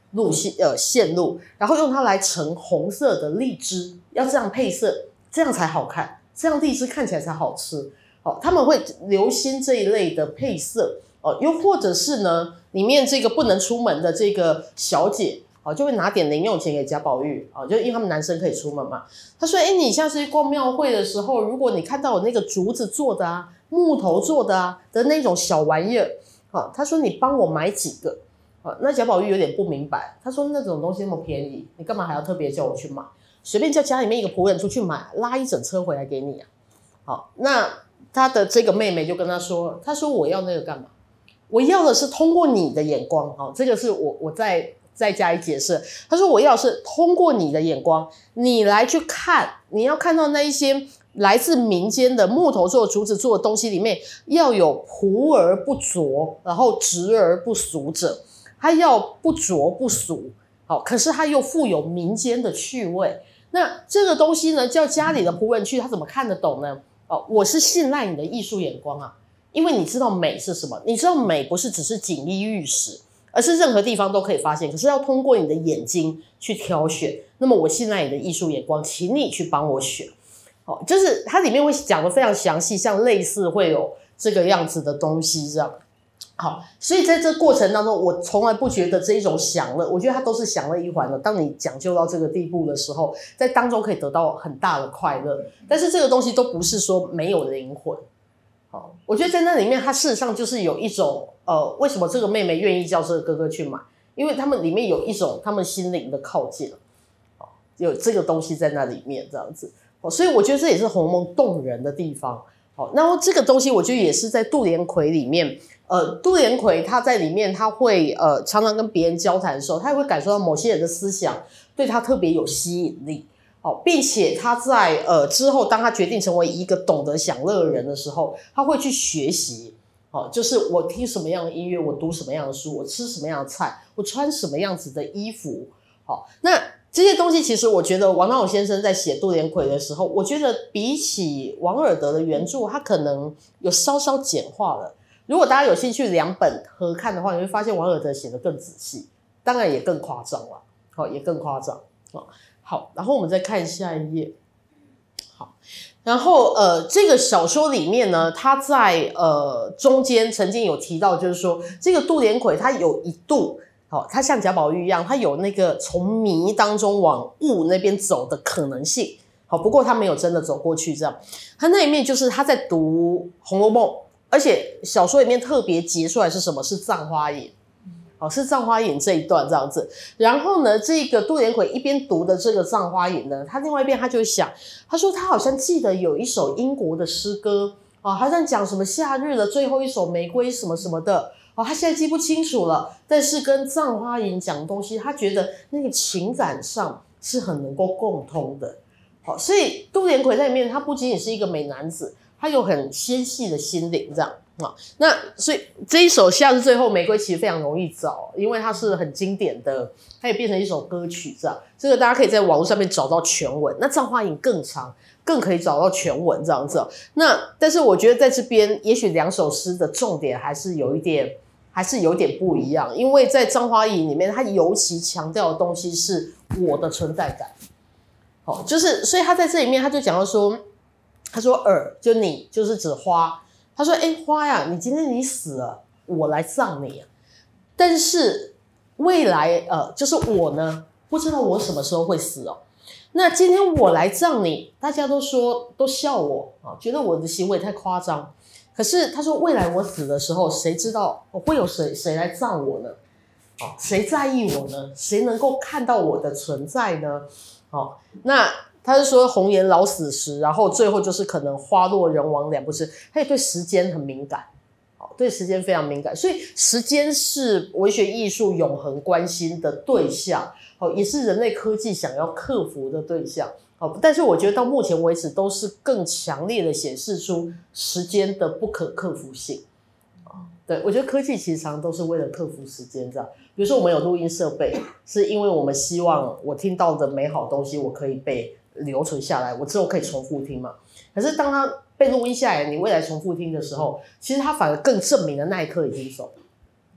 路线呃线路，然后用它来盛红色的荔枝，要这样配色，这样才好看，这样荔枝看起来才好吃。哦，他们会留心这一类的配色哦，又或者是呢，里面这个不能出门的这个小姐。哦，就会拿点零用钱给贾宝玉哦，就因为他们男生可以出门嘛。他说：“哎，你下次逛庙会的时候，如果你看到有那个竹子做的啊、木头做的啊的那种小玩意儿，哦，他说你帮我买几个。哦，那贾宝玉有点不明白，他说那种东西那么便宜，你干嘛还要特别叫我去买？随便叫家里面一个仆人出去买，拉一整车回来给你啊。好，那他的这个妹妹就跟他说，他说我要那个干嘛？我要的是通过你的眼光，哦，这个是我我在。”再加以解释，他说：“我要是通过你的眼光，你来去看，你要看到那一些来自民间的木头做、竹子做的东西里面，要有朴而不拙，然后直而不俗者，它要不拙不俗，好，可是它又富有民间的趣味。那这个东西呢，叫家里的仆人去，他怎么看得懂呢？哦，我是信赖你的艺术眼光啊，因为你知道美是什么，你知道美不是只是锦衣玉食。”而是任何地方都可以发现，可是要通过你的眼睛去挑选。那么我信赖你的艺术眼光，请你去帮我选。哦，就是它里面会讲得非常详细，像类似会有这个样子的东西这样。好，所以在这过程当中，我从来不觉得这一种享乐，我觉得它都是享乐一环的。当你讲究到这个地步的时候，在当中可以得到很大的快乐，但是这个东西都不是说没有灵魂。好，我觉得在那里面，它事实上就是有一种呃，为什么这个妹妹愿意叫这个哥哥去买？因为他们里面有一种他们心灵的靠近，好，有这个东西在那里面这样子。好，所以我觉得这也是《红楼梦》动人的地方。好，然后这个东西我觉得也是在杜连魁里面，呃，杜连魁他在里面他会呃常常跟别人交谈的时候，他也会感受到某些人的思想对他特别有吸引力。哦，并且他在呃之后，当他决定成为一个懂得享乐的人的时候，他会去学习。哦，就是我听什么样的音乐，我读什么样的书，我吃什么样的菜，我穿什么样子的衣服。好，那这些东西其实我觉得王大勇先生在写杜连魁的时候，我觉得比起王尔德的原著，他可能有稍稍简化了。如果大家有兴趣两本合看的话，你会发现王尔德写得更仔细，当然也更夸张了。好，也更夸张。哦，好，然后我们再看下一页。好，然后呃，这个小说里面呢，他在呃中间曾经有提到，就是说这个杜连魁他有一度，好，他像贾宝玉一样，他有那个从迷当中往悟那边走的可能性。好，不过他没有真的走过去，这样。他那一面就是他在读《红楼梦》，而且小说里面特别截出来是什么？是《葬花吟》。哦，是《葬花吟》这一段这样子，然后呢，这个杜连魁一边读的这个《葬花吟》呢，他另外一边他就想，他说他好像记得有一首英国的诗歌，哦，好像讲什么夏日的最后一首玫瑰什么什么的，哦，他现在记不清楚了，但是跟《葬花吟》讲的东西，他觉得那个情感上是很能够共通的。好，所以杜连魁在里面，他不仅仅是一个美男子，他有很纤细的心灵这样。哦，那所以这一首夏日最后玫瑰其实非常容易找，因为它是很经典的，它也变成一首歌曲这样。这个大家可以在网络上面找到全文。那《葬花吟》更长，更可以找到全文这样子。那但是我觉得在这边，也许两首诗的重点还是有一点，还是有点不一样，因为在《葬花吟》里面，它尤其强调的东西是我的存在感。好，就是所以他在这里面他就讲到说，他说尔就你就是指花。他说：“哎，花呀，你今天你死了，我来葬你啊。但是未来，呃，就是我呢，不知道我什么时候会死哦。那今天我来葬你，大家都说都笑我啊，觉得我的行为太夸张。可是他说，未来我死的时候，谁知道会有谁谁来葬我呢？啊，谁在意我呢？谁能够看到我的存在呢？哦，那。”他是说红颜老死时，然后最后就是可能花落人亡两不知。他也对时间很敏感，对时间非常敏感，所以时间是文学艺术永恒关心的对象，也是人类科技想要克服的对象。但是我觉得到目前为止都是更强烈的显示出时间的不可克服性。对，我觉得科技其实常常都是为了克服时间这样。比如说我们有录音设备，是因为我们希望我听到的美好东西我可以被留存下来，我之后可以重复听嘛。可是当它被录音下来，你未来重复听的时候，其实它反而更证明了那一刻已经走了。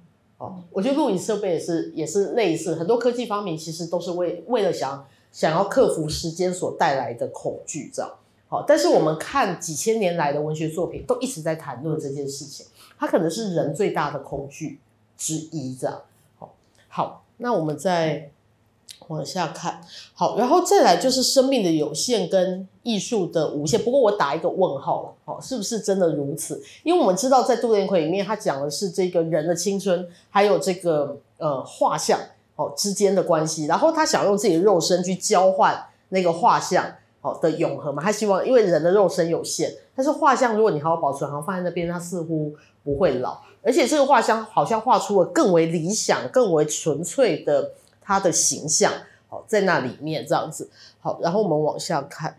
哦，我觉得录影设备也是也是类似，很多科技发明其实都是为为了想想要克服时间所带来的恐惧，这样。好，但是我们看几千年来的文学作品，都一直在谈论这件事情，它可能是人最大的恐惧之一，这样。好，好，那我们再往下看，好，然后再来就是生命的有限跟艺术的无限。不过我打一个问号了，好，是不是真的如此？因为我们知道在杜连奎里面，他讲的是这个人的青春，还有这个呃画像哦之间的关系，然后他想用自己的肉身去交换那个画像。好的永恒嘛，他希望，因为人的肉身有限，但是画像如果你好好保存，好像放在那边，它似乎不会老，而且这个画像好像画出了更为理想、更为纯粹的他的形象，好在那里面这样子。好，然后我们往下看，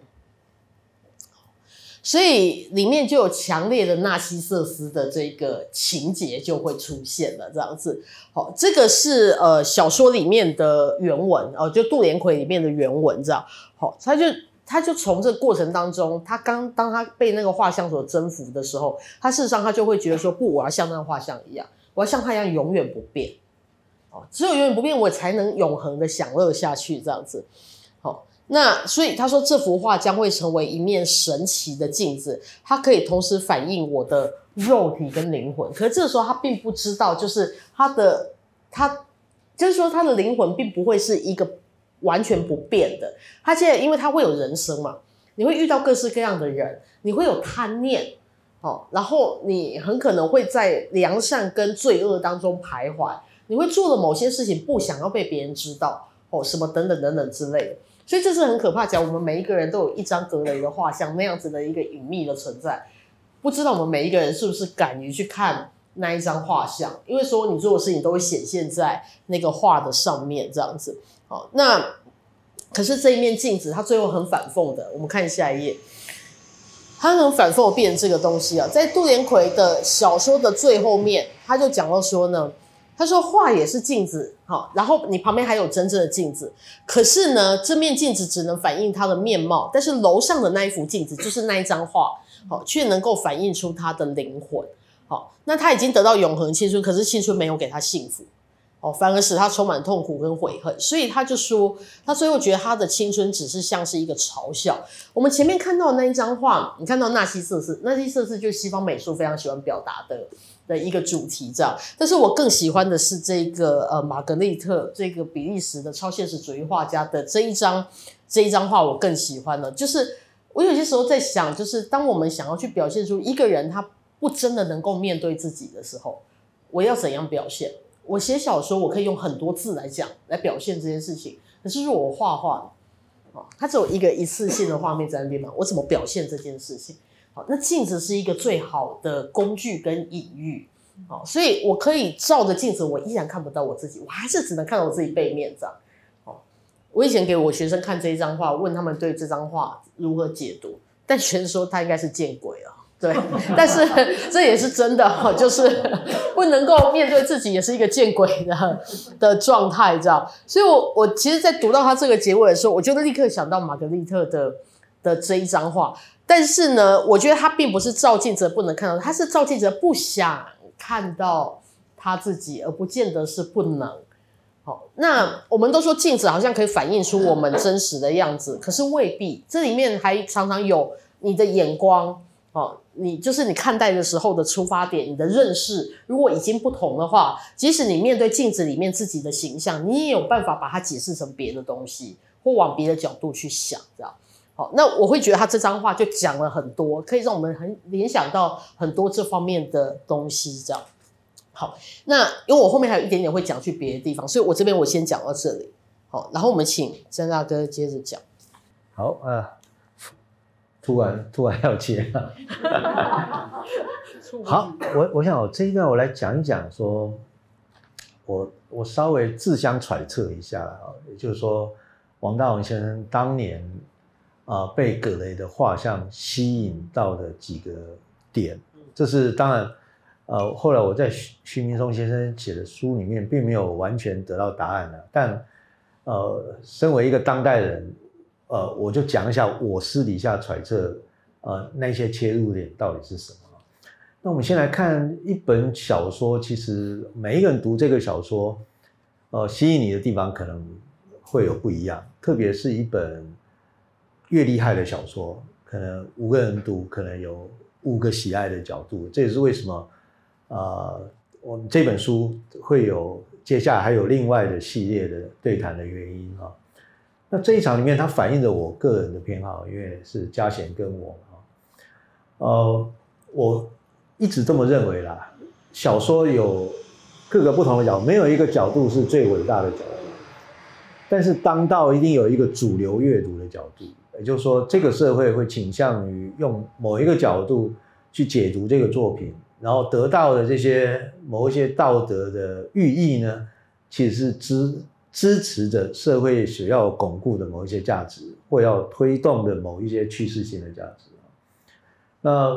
所以里面就有强烈的纳西瑟斯的这个情节就会出现了，这样子。好，这个是呃小说里面的原文哦，就杜连奎里面的原文这样。好，他就。他就从这个过程当中，他刚当他被那个画像所征服的时候，他事实上他就会觉得说，不，我要像那个画像一样，我要像他一样永远不变，哦，只有永远不变，我才能永恒的享乐下去，这样子。好，那所以他说这幅画将会成为一面神奇的镜子，它可以同时反映我的肉体跟灵魂。可是这个时候他并不知道，就是他的他就是说他的灵魂并不会是一个完全不变的，他现在因为他会有人生嘛，你会遇到各式各样的人，你会有贪念，哦，然后你很可能会在良善跟罪恶当中徘徊，你会做的某些事情不想要被别人知道，哦，什么等等等等之类的，所以这是很可怕。假如我们每一个人都有一张格雷的画像那样子的一个隐秘的存在，不知道我们每一个人是不是敢于去看那一张画像，因为所有你做的事情都会显现在那个画的上面，这样子。好，那可是这一面镜子，它最后很反讽的。我们看下一页，它很反讽变这个东西啊，在杜连奎的小说的最后面，他就讲到说呢，他说画也是镜子，好，然后你旁边还有真正的镜子，可是呢，这面镜子只能反映它的面貌，但是楼上的那一幅镜子，就是那一张画，好，却能够反映出他的灵魂。好，那他已经得到永恒青春，可是青春没有给他幸福。哦，反而使他充满痛苦跟悔恨，所以他就说，他最后觉得他的青春只是像是一个嘲笑。我们前面看到的那一张画，你看到纳西瑟斯，纳西瑟斯就是西方美术非常喜欢表达的的一个主题，这样。但是我更喜欢的是这个呃玛格丽特，这个比利时的超现实主义画家的这一张这一张画，我更喜欢了。就是我有些时候在想，就是当我们想要去表现出一个人他不真的能够面对自己的时候，我要怎样表现？我写小说，我可以用很多字来讲，来表现这件事情。可是如果我画画，它只有一个一次性的画面在那边嘛，我怎么表现这件事情？好，那镜子是一个最好的工具跟隐喻，好，所以我可以照着镜子，我依然看不到我自己，我还是只能看到我自己背面这样。好，我以前给我学生看这一张画，问他们对这张画如何解读，但学生说他应该是见鬼了。对，但是这也是真的，就是不能够面对自己，也是一个见鬼的的状态，这样。所以我，我其实，在读到他这个结尾的时候，我就立刻想到玛格丽特的的这一张画。但是呢，我觉得他并不是照镜子不能看到，他是照镜子不想看到他自己，而不见得是不能。好，那我们都说镜子好像可以反映出我们真实的样子，可是未必，这里面还常常有你的眼光。哦，你就是你看待的时候的出发点，你的认识如果已经不同的话，即使你面对镜子里面自己的形象，你也有办法把它解释成别的东西，或往别的角度去想，这样。好，那我会觉得他这张画就讲了很多，可以让我们很联想到很多这方面的东西，这样。好，那因为我后面还有一点点会讲去别的地方，所以我这边我先讲到这里。好，然后我们请曾大哥接着讲。 好啊。呃突然突然要接了，好，我我想我这一段我来讲一讲说，我我稍微自相揣测一下啊，也就是说，王大闳先生当年啊、呃、被葛雷的画像吸引到的几个点，这是当然，呃，后来我在徐徐明松先生写的书里面并没有完全得到答案了，但呃，身为一个当代人。呃，我就讲一下我私底下揣测，呃，那些切入点到底是什么。 那我们先来看一本小说，其实每一个人读这个小说，呃，吸引你的地方可能会有不一样，特别是一本越厉害的小说，可能五个人读，可能有五个喜爱的角度，这也是为什么，呃，我们这本书会有接下来还有另外的系列的对谈的原因啊。那这一场里面，它反映了我个人的偏好，因为是嘉贤跟我啊，呃，我一直这么认为啦。小说有各个不同的角度，没有一个角度是最伟大的角度。但是当道一定有一个主流阅读的角度，也就是说，这个社会会倾向于用某一个角度去解读这个作品，然后得到的这些某一些道德的寓意呢，其实是支支持着社会所要巩固的某一些价值，或要推动的某一些趋势性的价值。那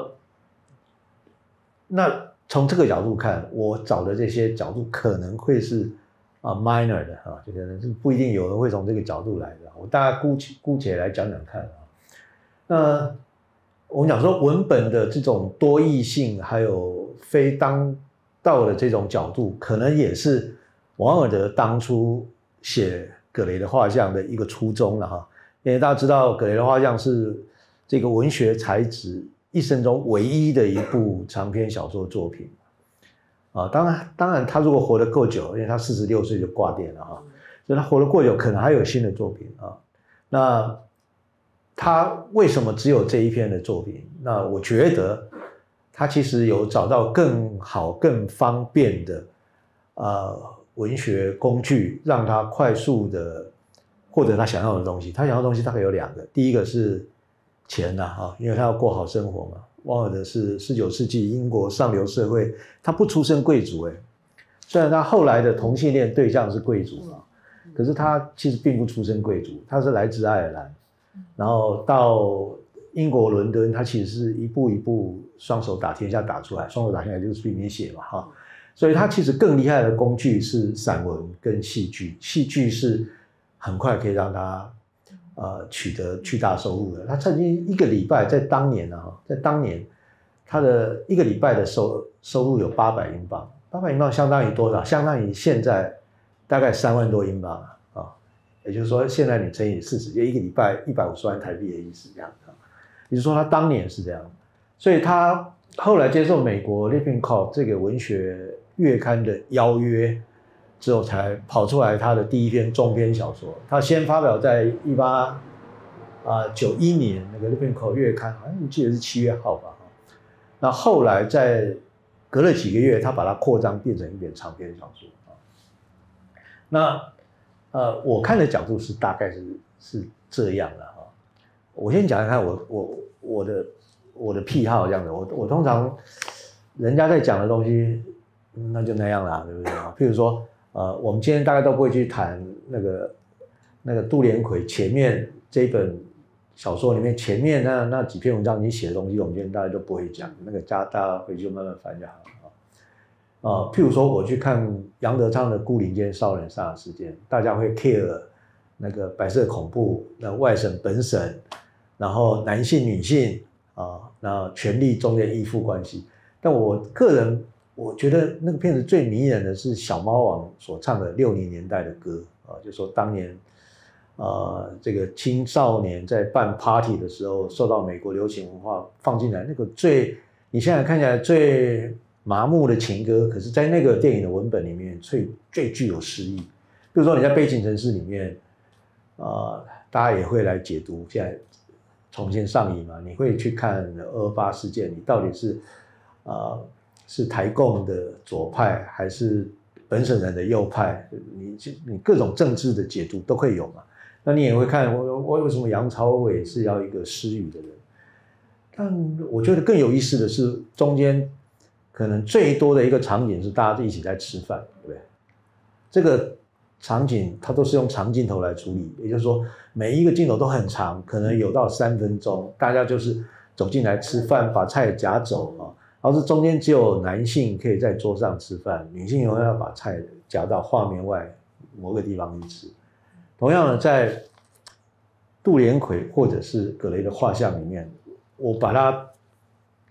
那从这个角度看，我找的这些角度可能会是啊 minor 的啊，就可能是不一定有人会从这个角度来的。我大概姑且姑且来讲讲看啊。那我们讲说文本的这种多义性，还有非当道的这种角度，可能也是王尔德当初写葛雷的画像的一个初衷了哈。因为大家知道葛雷的画像是这个文学才子一生中唯一的一部长篇小说作品啊。当然当然他如果活得够久，因为他四十六岁就挂电了哈，所以他活得够久可能还有新的作品啊。那他为什么只有这一篇的作品？那我觉得他其实有找到更好更方便的呃文学工具，让他快速的获得他想要的东西。他想要的东西大概有两个，第一个是钱呐、啊，因为他要过好生活嘛。王尔德是十九世纪英国上流社会，他不出身贵族，哎，虽然他后来的同性恋对象是贵族啊，可是他其实并不出身贵族，他是来自爱尔兰，然后到英国伦敦，他其实是一步一步双手打天下打出来，双手打天下就是笔名写嘛哈，所以他其实更厉害的工具是散文跟戏剧，戏剧是很快可以让他呃取得巨大收入的。他曾经一个礼拜在当年啊，在当年他的一个礼拜的收收入有八百英镑，八百英镑相当于多少？相当于现在大概三万多英镑啊，也就是说现在你乘以四十，就一个礼拜一百五十万台币的意思这样啊。也就是说他当年是这样，所以他后来接受美国 Living Call 这个文学月刊的邀约之后，才跑出来他的第一篇中篇小说。他先发表在一八九一年那个 Living Call 月刊，好像我记得是七月号吧。那后来在隔了几个月，他把它扩张变成一本长篇小说。那呃，我看的角度是大概是是这样的哈。我先讲一看我我我的我的癖好这样的。我我通常人家在讲的东西，那就那样啦，对不对？譬如说，呃，我们今天大概都不会去谈那个那个杜连魁前面这一本小说里面前面那那几篇文章你写的东西，我们今天大家都不会讲，那个大家回去就慢慢翻就好了。呃，譬如说我去看杨德昌的《牯岭街少人杀人事件》，大家会 care 那个白色恐怖，那外省本省，然后男性女性啊，那权力中间依附关系。但我个人我觉得那个片子最迷人的是小猫王所唱的六零年代的歌啊，就说当年呃这个青少年在办 party 的时候受到美国流行文化放进来，那个最你现在看起来最麻木的情歌，可是在那个电影的文本里面最最具有诗意。比如说你在悲情城市里面呃大家也会来解读现在重新上映嘛，你会去看二二八事件，你到底是呃是台共的左派还是本省人的右派，你你各种政治的解读都会有嘛。那你也会看我我为什么杨朝伟是要一个失语的人。但我觉得更有意思的是中间可能最多的一个场景是大家一起在吃饭，对不对？这个场景它都是用长镜头来处理，也就是说每一个镜头都很长，可能有到三分钟，大家就是走进来吃饭，把菜夹走啊，然后是中间只有男性可以在桌上吃饭，女性永远要把菜夹到画面外某个地方去吃。同样的，在杜连魁或者是葛雷的画像里面，我把它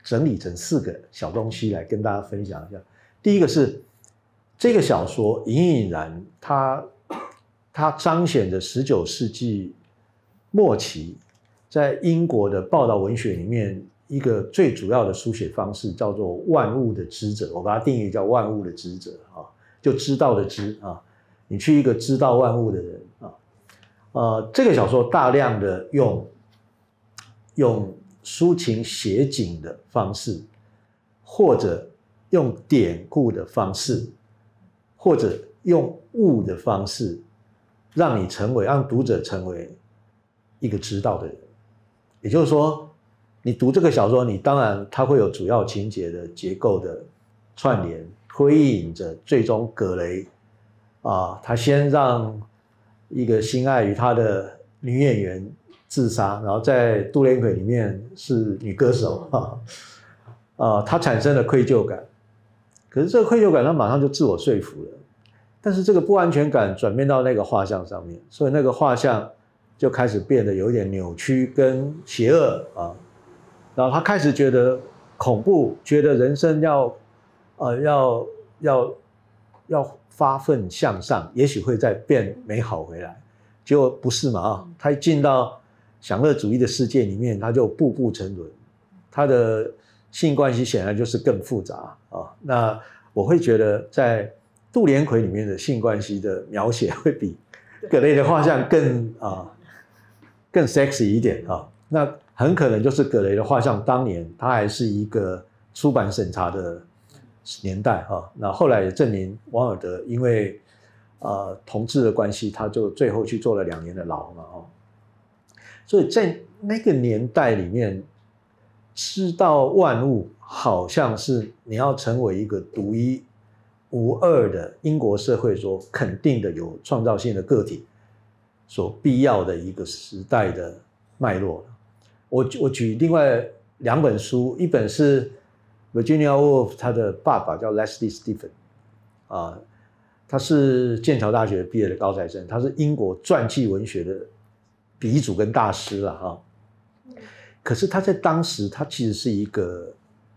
整理成四个小东西来跟大家分享一下。第一个是这个小说隐隐然它它彰显着十九世纪末期在英国的报道文学里面一个最主要的书写方式，叫做万物的知者，我把它定义叫万物的知者啊，就知道的知啊，你去一个知道万物的人啊，呃，这个小说大量的用用抒情写景的方式，或者用典故的方式，或者用物的方式，让你成为让读者成为一个知道的人。也就是说，你读这个小说，你当然它会有主要情节的结构的串联，推引着最终葛雷啊，他先让一个心爱于他的女演员自杀，然后在杜连魁里面是女歌手啊，啊，他产生了愧疚感，可是这个愧疚感他马上就自我说服了，但是这个不安全感转变到那个画像上面，所以那个画像就开始变得有一点扭曲跟邪恶啊，然后他开始觉得恐怖，觉得人生要呃要要要发奋向上，也许会再变美好回来，结果不是嘛啊，他一进到享乐主义的世界里面，他就步步沉沦，他的性关系显然就是更复杂啊。那我会觉得在杜连魁里面的性关系的描写会比葛雷的画像更啊更 sexy 一点啊。那很可能就是葛雷的画像当年他还是一个出版审查的年代啊。那后来也证明王尔德因为呃同志的关系，他就最后去坐了两年的牢嘛哦。所以在那个年代里面，知道万物好像是你要成为一个独一无二的英国社会所肯定的有创造性的个体所必要的一个时代的脉络。我我举另外两本书，一本是 Virginia Woolf 他的爸爸叫 Leslie Stephen 啊，他是剑桥大学毕业的高材生，他是英国传记文学的鼻祖跟大师了哈。可是他在当时，他其实是一个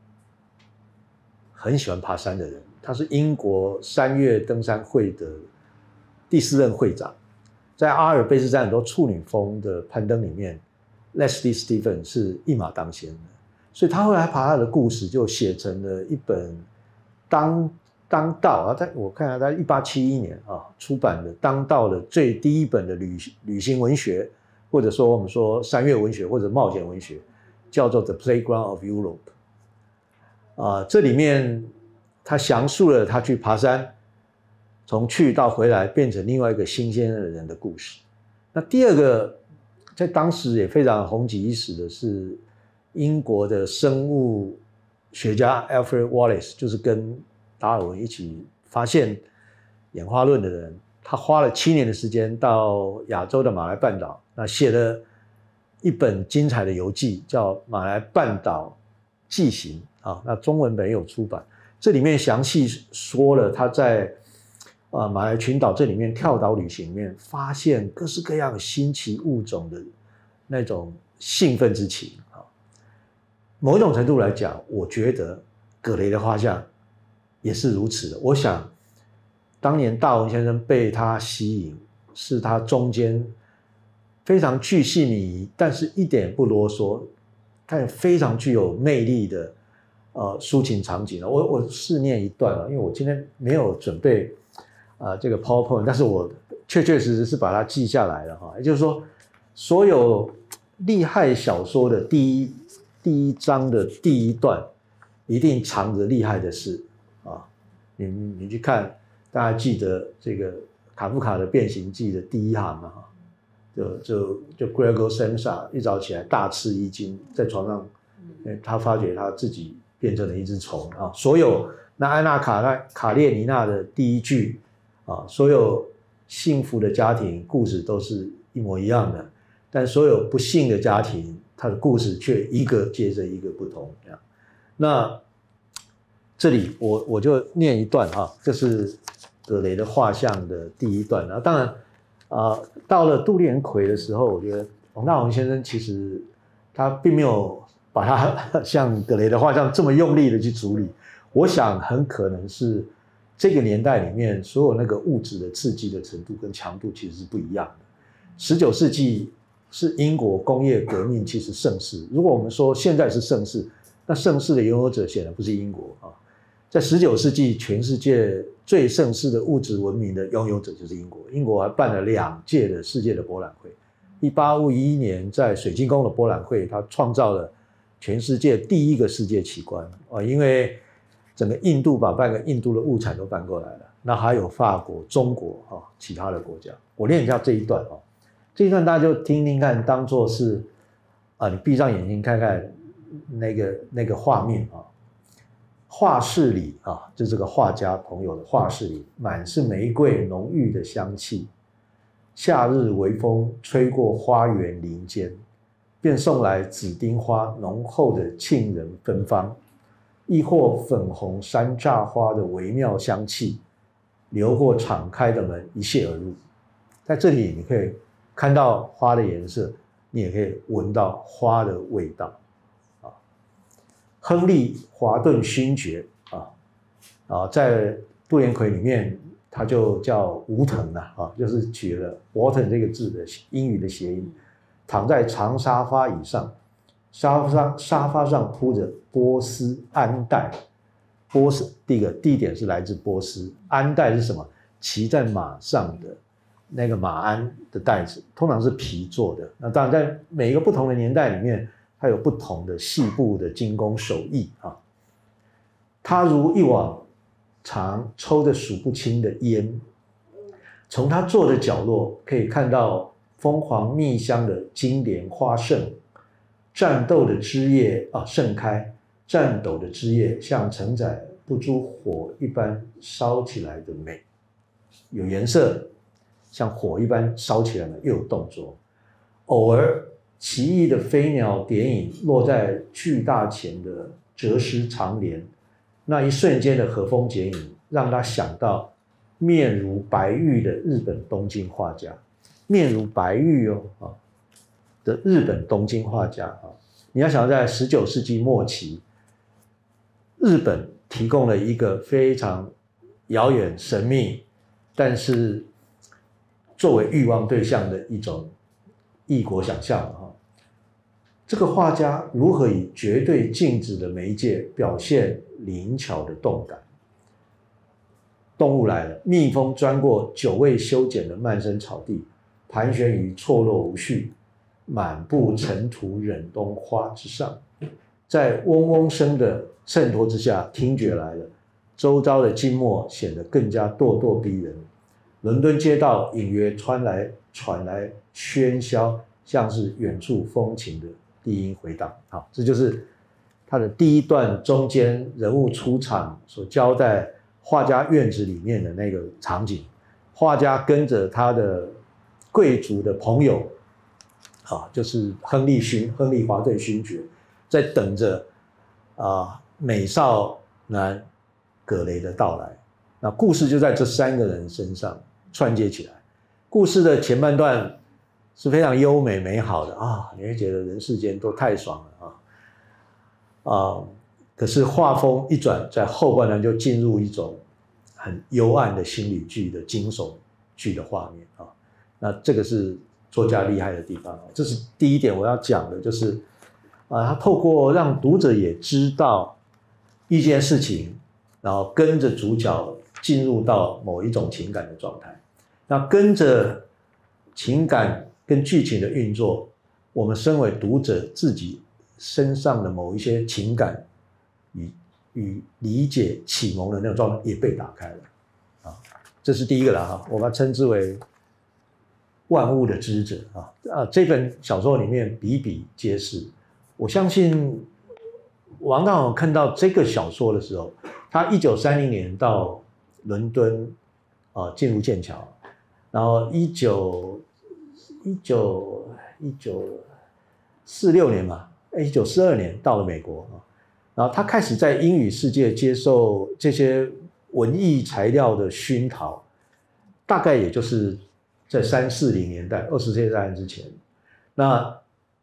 很喜欢爬山的人，他是英国山岳登山会的第四任会长，在阿尔卑斯山很多处女峰的攀登里面 ，Leslie Stephen 是一马当先的，所以他后来把他的故事就写成了一本当当道啊，在我看他在一八七一年啊出版的当道的最第一本的旅旅行文学。或者说我们说山岳文学或者冒险文学，叫做 The Playground of Europe 啊，这里面他详述了他去爬山，从去到回来变成另外一个新鲜的人的故事。那第二个在当时也非常红极一时的是英国的生物学家 Alfred Wallace， 就是跟达尔文一起发现演化论的人，他花了七年的时间到亚洲的马来半岛，那写了一本精彩的游记，叫《马来半岛纪行》啊，那中文本也有出版。这里面详细说了他在呃马来群岛这里面跳岛旅行里面发现各式各样新奇物种的那种兴奋之情啊。某一种程度来讲，我觉得葛雷的画像也是如此的。我想，当年大文先生被他吸引，是他中间非常巨细靡遗，但是一点不啰嗦，但非常具有魅力的呃抒情场景。我我试念一段啊，因为我今天没有准备啊、呃、这个 PowerPoint， 但是我确确实实是把它记下来了哈。也就是说，所有厉害小说的第一第一章的第一段，一定藏着厉害的事啊。你你去看，大家记得这个卡夫卡的《变形记》的第一行嘛？就就就 Gregor Samsa 一早起来大吃一惊，在床上，他发觉他自己变成了一只虫啊！所有那安娜卡那卡列尼娜的第一句啊，所有幸福的家庭故事都是一模一样的，但所有不幸的家庭，他的故事却一个接着一个不同。这样，那这里我我就念一段哈，这是葛雷的画像的第一段啊，当然。啊、呃，到了杜连魁的时候，我觉得王大珩先生其实他并没有把它像葛雷的画像这么用力的去处理，我想很可能是这个年代里面所有那个物质的刺激的程度跟强度其实是不一样的。十九世纪是英国工业革命其实盛世，如果我们说现在是盛世，那盛世的拥有者显然不是英国啊。在十九世纪，全世界最盛世的物质文明的拥有者就是英国。英国还办了两届的世界的博览会。一八五一年在水晶宫的博览会，它创造了全世界第一个世界奇观啊！因为整个印度把半个印度的物产都搬过来了，那还有法国、中国啊，其他的国家。我念一下这一段啊，这一段大家就听听看，当作是啊，你闭上眼睛看看那个那个画面啊。画室里啊，就这个画家朋友的画室里，满是玫瑰浓郁的香气。夏日微风吹过花园林间，便送来紫丁花浓厚的沁人芬芳，亦或粉红山楂花的微妙香气，流过敞开的门一泻而入。在这里，你可以看到花的颜色，你也可以闻到花的味道。亨利·华顿勋爵啊啊，在杜连魁里面，他就叫吴腾啊啊，就是取了 Wharton 这个字的英语的谐音。躺在长沙发椅上，沙发上沙发上铺着波斯鞍带。波斯第一个地点是来自波斯，鞍带是什么？骑在马上的那个马鞍的带子，通常是皮做的。那当然，在每一个不同的年代里面，它有不同的细部的精工手艺啊。他如一往常抽着数不清的烟，从他坐的角落可以看到蜂皇蜜香的金莲花盛，战斗的枝叶啊盛开，颤抖的枝叶像承载不住火一般烧起来的美，有颜色，像火一般烧起来了，又有动作。偶尔奇异的飞鸟蝶影落在巨大前的折丝长帘，那一瞬间的和风剪影让他想到面如白玉的日本东京画家，面如白玉哦啊的日本东京画家啊，你要想在十九世纪末期，日本提供了一个非常遥远神秘，但是作为欲望对象的一种异国想象啊。这个画家如何以绝对静止的媒介表现灵巧的动感？动物来了，蜜蜂钻过久未修剪的蔓生草地，盘旋于错落无序、满布尘土忍冬花之上，在嗡嗡声的衬托之下，听觉来了，周遭的静默显得更加咄咄逼人。伦敦街道隐约传来传来喧嚣，像是远处风琴的低音回荡。好，这就是他的第一段中间人物出场所交代画家院子里面的那个场景。画家跟着他的贵族的朋友啊，就是亨利勋亨利华顿勋爵，在等着啊美少男葛雷的到来。那故事就在这三个人身上串接起来。故事的前半段是非常优美美好的啊，你会觉得人世间都太爽了啊啊！可是画风一转，在后半段就进入一种很幽暗的心理剧的惊悚剧的画面啊。那这个是作家厉害的地方，这是第一点我要讲的，就是啊，他透过让读者也知道一件事情，然后跟着主角进入到某一种情感的状态，那跟着情感跟剧情的运作，我们身为读者自己身上的某一些情感与与理解启蒙的那种状态也被打开了啊，这是第一个啦哈，我把它称之为万物的知者啊啊，这本小说里面比比皆是。我相信王大闳看到这个小说的时候，他一九三零年到伦敦啊进入剑桥，然后一九一九一九四六年嘛，一九四二年到了美国啊，然后他开始在英语世界接受这些文艺材料的熏陶，大概也就是在三四零年代，二十世纪大战之前。那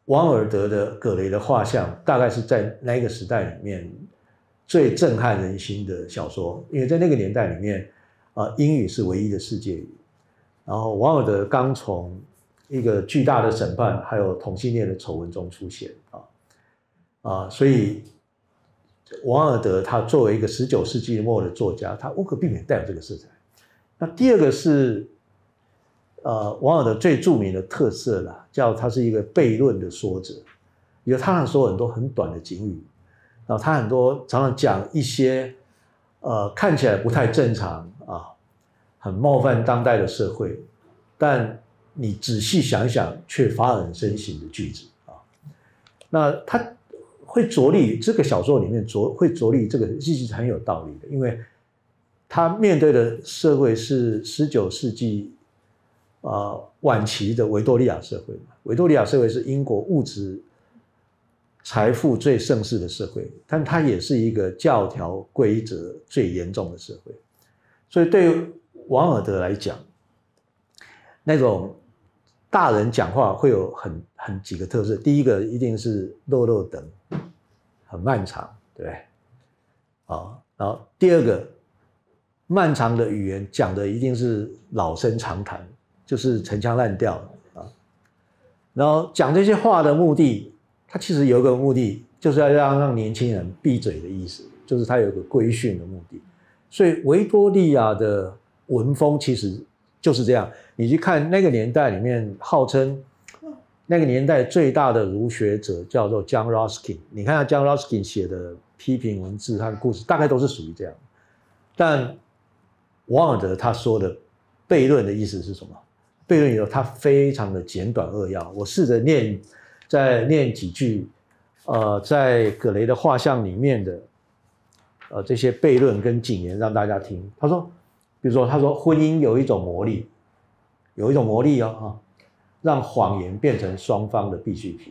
王尔德的葛雷的画像大概是在那个时代里面最震撼人心的小说，因为在那个年代里面，呃，英语是唯一的世界语。然后王尔德刚从一个巨大的审判还有同性恋的丑闻中出现啊啊，所以王尔德他作为一个十九世纪末的作家，他无可避免带有这个色彩。那第二个是，呃，王尔德最著名的特色啦，叫他是一个悖论的说者，因为他常说很多很短的警语，然后他很多常常讲一些呃看起来不太正常啊，很冒犯当代的社会，但你仔细想一想却发人深省的句子啊。那他会着力这个小说里面着会着力这个其实很有道理的，因为他面对的社会是十九世纪呃晚期的维多利亚社会。维多利亚社会是英国物质财富最盛世的社会，但它也是一个教条规则最严重的社会。所以对王尔德来讲，那种大人讲话会有很很几个特色。第一个一定是落落等，很漫长，对不对？啊，然后第二个，漫长的语言讲的一定是老生常谈，就是陈腔滥调啊。然后讲这些话的目的，他其实有一个目的，就是要让让年轻人闭嘴的意思，就是他有一个规训的目的。所以维多利亚的文风其实就是这样。你去看那个年代里面，号称那个年代最大的儒学者叫做 John Ruskin， 你看他 John Ruskin 写的批评文字和故事，大概都是属于这样。但王尔德他说的悖论的意思是什么？悖论里头他非常的简短扼要。我试着念，再念几句，呃，在葛雷的画像里面的，呃，这些悖论跟警言让大家听。他说，比如说，他说婚姻有一种魔力，有一种魔力哦，啊，让谎言变成双方的必需品。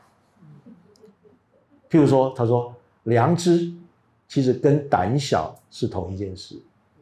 譬如说，他说良知其实跟胆小是同一件事。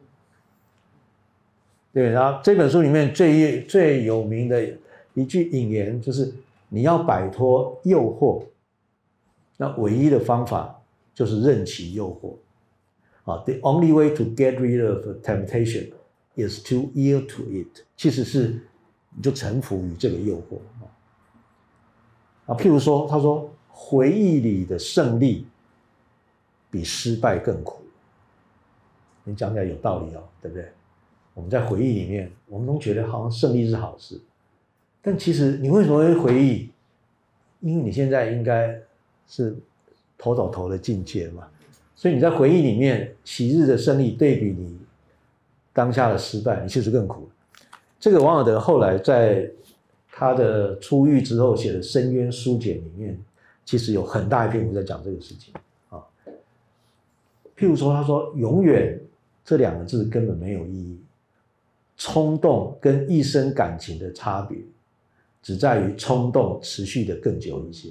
对，然后这本书里面最最有名的一句引言就是：你要摆脱诱惑，那唯一的方法就是任其诱惑。啊 ，The only way to get rid of temptation is to yield to it。其实是你就臣服于这个诱惑啊。譬如说，他说回忆里的胜利比失败更苦。你讲起来有道理哦，对不对？我们在回忆里面，我们都觉得好像胜利是好事，但其实你为什么会回忆？因为你现在应该是头头头的境界嘛，所以你在回忆里面，昔日的胜利对比你当下的失败，你其实更苦。这个王尔德后来在他的出狱之后写的《深渊书简》里面，其实有很大一篇幅在讲这个事情啊。譬如说，他说“永远”这两个字根本没有意义。冲动跟一生感情的差别，只在于冲动持续的更久一些。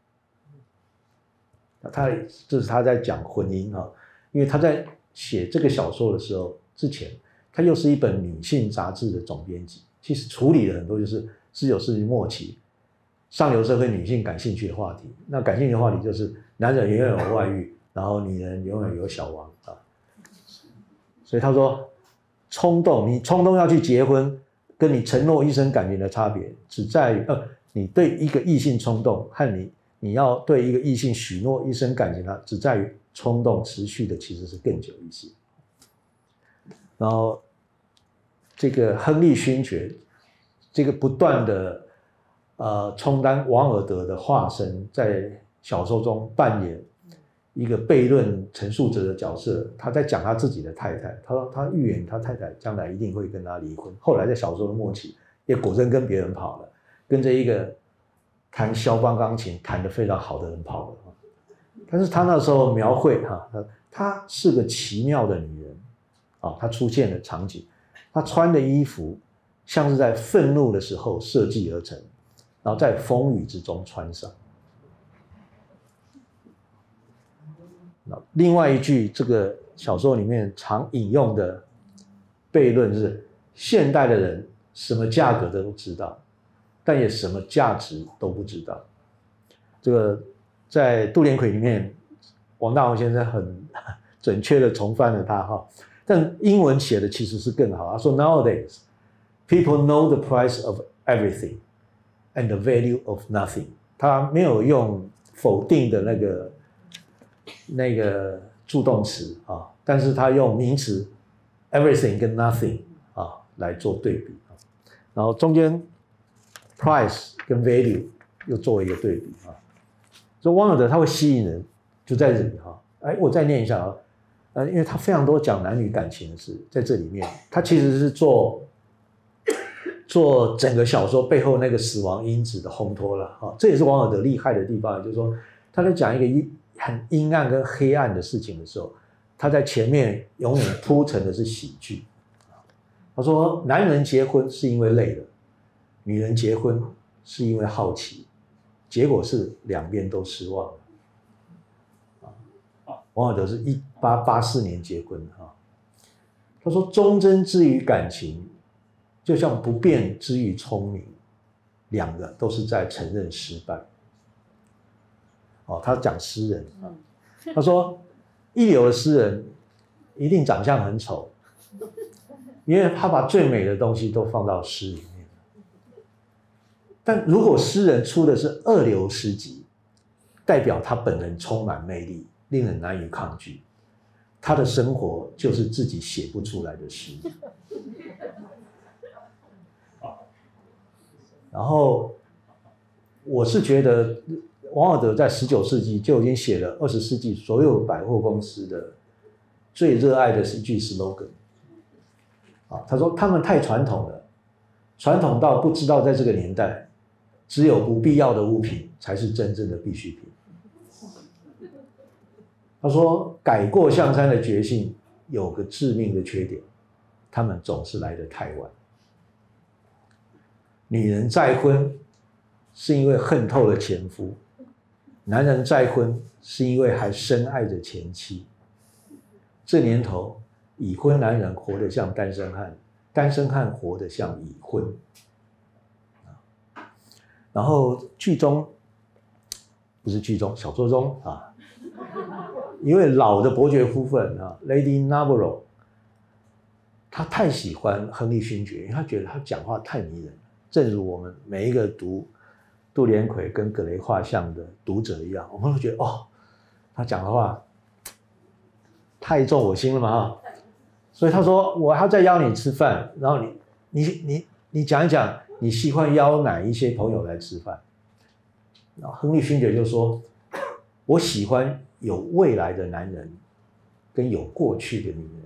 他这是他在讲婚姻啊，因为他在写这个小说的时候之前，他又是一本女性杂志的总编辑，其实处理了很多就是十九世纪末期上流社会女性感兴趣的话题。那感兴趣的话题就是男人永远有外遇，然后女人永远有小王啊。所以他说。冲动，你冲动要去结婚，跟你承诺一生感情的差别，只在于，呃，你对一个异性冲动和你你要对一个异性许诺一生感情，它只在于冲动持续的其实是更久一些。然后，这个亨利勋爵，这个不断的呃充当王尔德的化身，在小说中扮演一个悖论陈述者的角色。他在讲他自己的太太，他说他预言他太太将来一定会跟他离婚。后来在小说的末期，也果真跟别人跑了，跟着一个弹肖邦钢琴弹得非常好的人跑了。但是他那时候描绘哈，她是个奇妙的女人啊，她出现的场景，她穿的衣服像是在愤怒的时候设计而成，然后在风雨之中穿上。另外一句这个小说里面常引用的悖论是：现代的人什么价格都知道，但也什么价值都不知道。 这个在杜连魁里面，王大闳先生很准确的重翻了他哈，但英文写的其实是更好。他说 Nowadays, people know the price of everything and the value of nothing。他没有用否定的那个那个助动词啊，但是他用名词 everything 跟 nothing 啊来做对比，然后中间 price 跟 value 又作为一个对比啊。所以王尔德他会吸引人，就在这里哈。哎，我再念一下啊，呃，因为他非常多讲男女感情的事，在这里面，他其实是做做整个小说背后那个死亡因子的烘托了哈。这也是王尔德厉害的地方，就是说他在讲一个很阴暗跟黑暗的事情的时候，他在前面永远铺陈的是喜剧。他说，男人结婚是因为累了，女人结婚是因为好奇，结果是两边都失望了。王尔德是一八八四年结婚的哈。他说，忠贞之于感情，就像不变之于聪明，两个都是在承认失败。哦，他讲诗人啊，他说一流的诗人一定长相很丑，因为他把最美的东西都放到诗里面。但如果诗人出的是二流诗集，代表他本人充满魅力，令人难以抗拒。他的生活就是自己写不出来的诗。然后我是觉得王尔德在十九世纪就已经写了二十世纪所有百货公司的最热爱的是一句 slogan。啊，他说他们太传统了，传统到不知道在这个年代，只有不必要的物品才是真正的必需品。他说改过向善的决心有个致命的缺点，他们总是来得太晚。女人再婚是因为恨透了前夫，男人再婚是因为还深爱着前妻。这年头，已婚男人活得像单身汉，单身汉活得像已婚。然后剧中，不是剧中，小说中啊，一位老的伯爵夫人啊 ，Lady Narborough， 她太喜欢亨利勋爵，因为她觉得他讲话太迷人了。正如我们每一个读杜连魁跟葛雷画像的读者一样，我们会觉得哦，他讲的话太中我心了嘛哈。所以他说我还要再邀你吃饭，然后你你你你讲一讲你喜欢邀哪一些朋友来吃饭。然后亨利勋爵就说，我喜欢有未来的男人跟有过去的女人。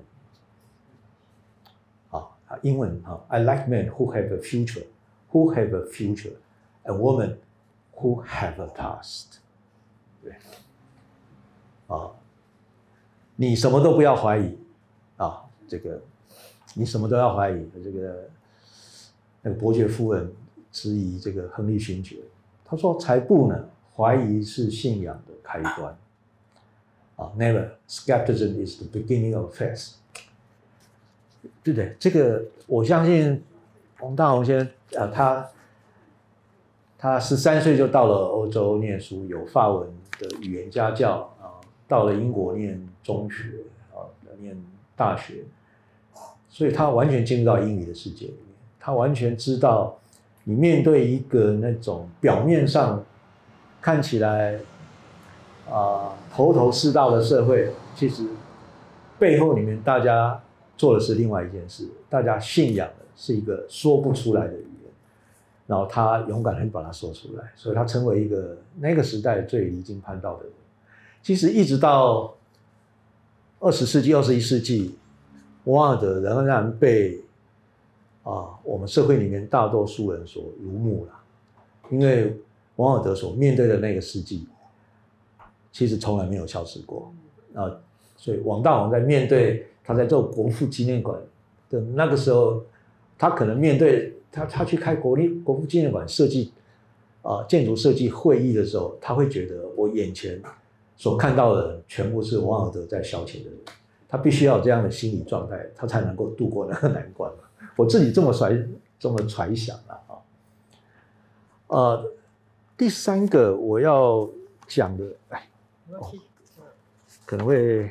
啊，英文啊 ，I like men who have a future。Who have a future, a woman who have a past。 对，啊，你什么都不要怀疑啊，这个你什么都要怀疑。这个那个伯爵夫人质疑这个亨利勋爵，他说才不呢，怀疑是信仰的开端。啊 ，Never skepticism is the beginning of faith。对不对？这个我相信。王大闳先生，呃，他他十三岁就到了欧洲念书，有法文的语言家教啊，到了英国念中学啊，念大学，所以他完全进入到英语的世界里面，他完全知道你面对一个那种表面上看起来啊、呃、头头是道的社会，其实背后里面大家做的是另外一件事，大家信仰的是一个说不出来的语言，然后他勇敢地把它说出来，所以他成为一个那个时代最离经叛道的人。其实一直到二十世纪、二十一世纪，王尔德仍然被啊我们社会里面大多数人所如目了，因为王尔德所面对的那个世纪，其实从来没有消失过啊。所以王大闳在面对他在做国父纪念馆的那个时候，他可能面对他他去开国立国父纪念馆设计啊、呃、建筑设计会议的时候，他会觉得我眼前所看到的全部是王尔德在消遣的人，他必须要有这样的心理状态，他才能够度过那个难关嘛。我自己这么揣这么揣想了啊。呃， 第三个我要讲的，哎，哦，可能会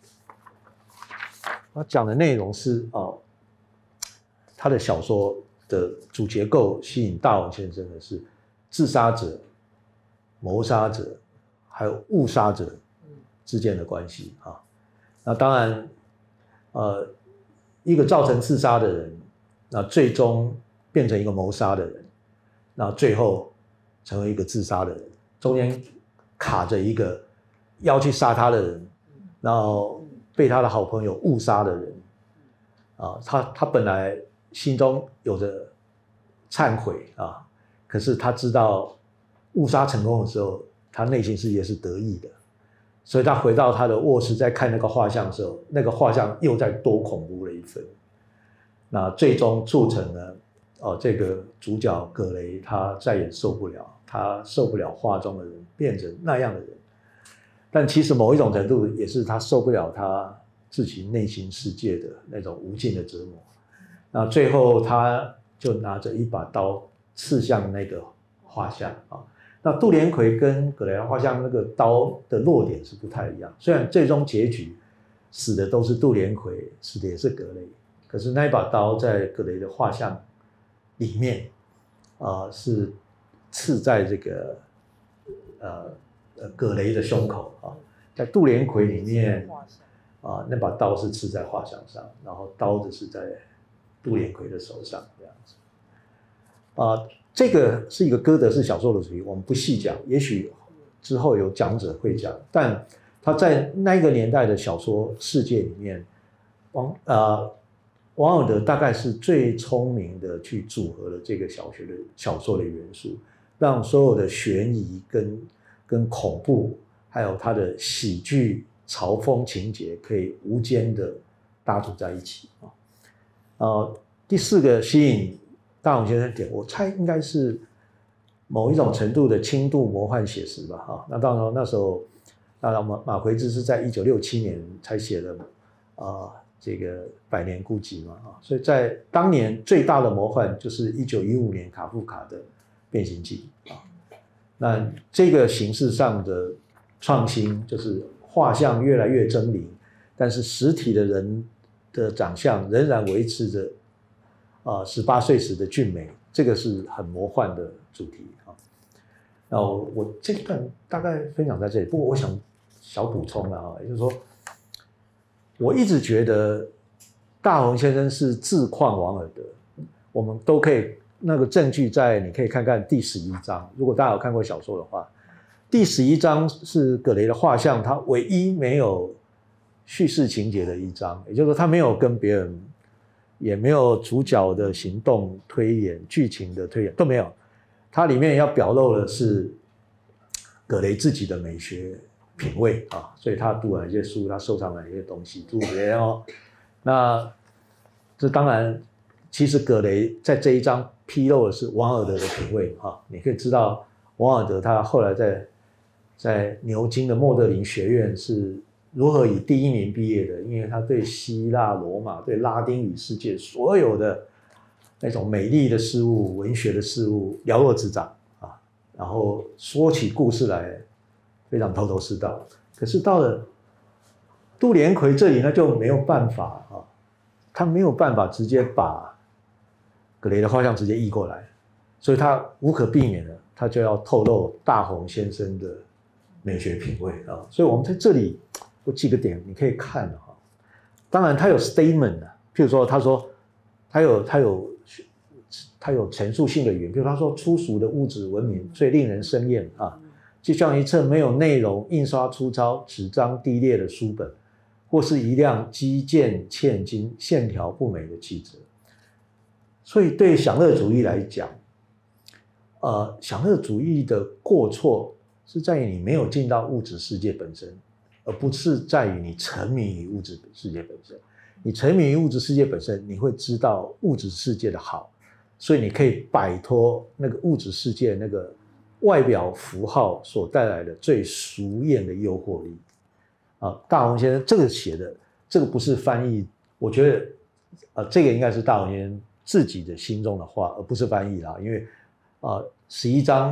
我讲的内容是哦，他的小说的主结构吸引大王先生的是自杀者、谋杀者还有误杀者之间的关系啊。那当然，呃，一个造成自杀的人，那最终变成一个谋杀的人，那最后成为一个自杀的人，中间卡着一个要去杀他的人，然后被他的好朋友误杀的人，啊，他他本来心中有着忏悔啊，可是他知道误杀成功的时候，他内心世界是得意的，所以他回到他的卧室在看那个画像的时候，那个画像又再多恐怖了一分。那最终促成了哦，这个主角葛雷他再也受不了，他受不了画中的人变成那样的人，但其实某一种程度也是他受不了他自己内心世界的那种无尽的折磨。那最后他就拿着一把刀刺向那个画像啊。那杜连魁跟葛雷的画像那个刀的落点是不太一样，虽然最终结局死的都是杜连魁，死的也是葛雷，可是那一把刀在葛雷的画像里面啊、呃、是刺在这个呃呃葛雷的胸口啊，在杜连魁里面啊、呃、那把刀是刺在画像上，然后刀子是在杜连魁的手上这样子啊、呃，这个是一个哥德式小说的主题，我们不细讲，也许之后有讲者会讲，但他在那个年代的小说世界里面，王呃王尔德大概是最聪明的去组合了这个小学的小说的元素，让所有的悬疑跟跟恐怖，还有他的喜剧嘲讽情节可以无间的搭组在一起啊。呃，第四个吸引大王先生点，我猜应该是某一种程度的轻度魔幻写实吧哈。那当然那时候，那马马奎兹是在一九六七年才写的啊、呃、这个百年孤寂嘛啊，所以在当年最大的魔幻就是一九一五年卡夫卡的《变形记》啊。那这个形式上的创新就是画像越来越狰狞，但是实体的人的长相仍然维持着啊十八岁时的俊美，这个是很魔幻的主题啊。那我我这段大概分享在这里，不过我想小补充了啊，也就是说，我一直觉得大鸿先生是自况王尔德，我们都可以那个证据在，你可以看看第十一章，如果大家有看过小说的话，第十一章是葛雷的画像，他唯一没有叙事情节的一章，也就是说他没有跟别人，也没有主角的行动推演、剧情的推演都没有，它里面要表露的是葛雷自己的美学品味啊，所以他读了哪些书，他收藏了哪些东西，诸如此类哦。那这当然，其实葛雷在这一章披露的是王尔德的品味啊，你可以知道王尔德他后来在在牛津的莫德林学院是如何以第一名毕业的，因为他对希腊、罗马、对拉丁语世界所有的那种美丽的事物、文学的事物了若指掌啊，然后说起故事来非常头头是道。可是到了杜连魁这里呢，就没有办法啊，他没有办法直接把葛雷的画像直接译过来，所以他无可避免的，他就要透露大鸿先生的美学品味啊。所以我们在这里我几个点你可以看啊，当然他有 statement 啊，譬如说他说他有他有他有陈述性的语言，比如他说粗俗的物质文明最令人生厌啊，就像一册没有内容、印刷粗糙、纸张低劣的书本，或是一辆机件欠精、线条不美的汽车。所以对享乐主义来讲，呃，享乐主义的过错是在于你没有进到物质世界本身，而不是在于你沉迷于物质世界本身。你沉迷于物质世界本身，你会知道物质世界的好，所以你可以摆脱那个物质世界那个外表符号所带来的最俗艳的诱惑力。啊，大鸿先生这个写的，这个不是翻译，我觉得，呃，这个应该是大鸿先生自己的心中的话，而不是翻译啦。因为，啊，十一章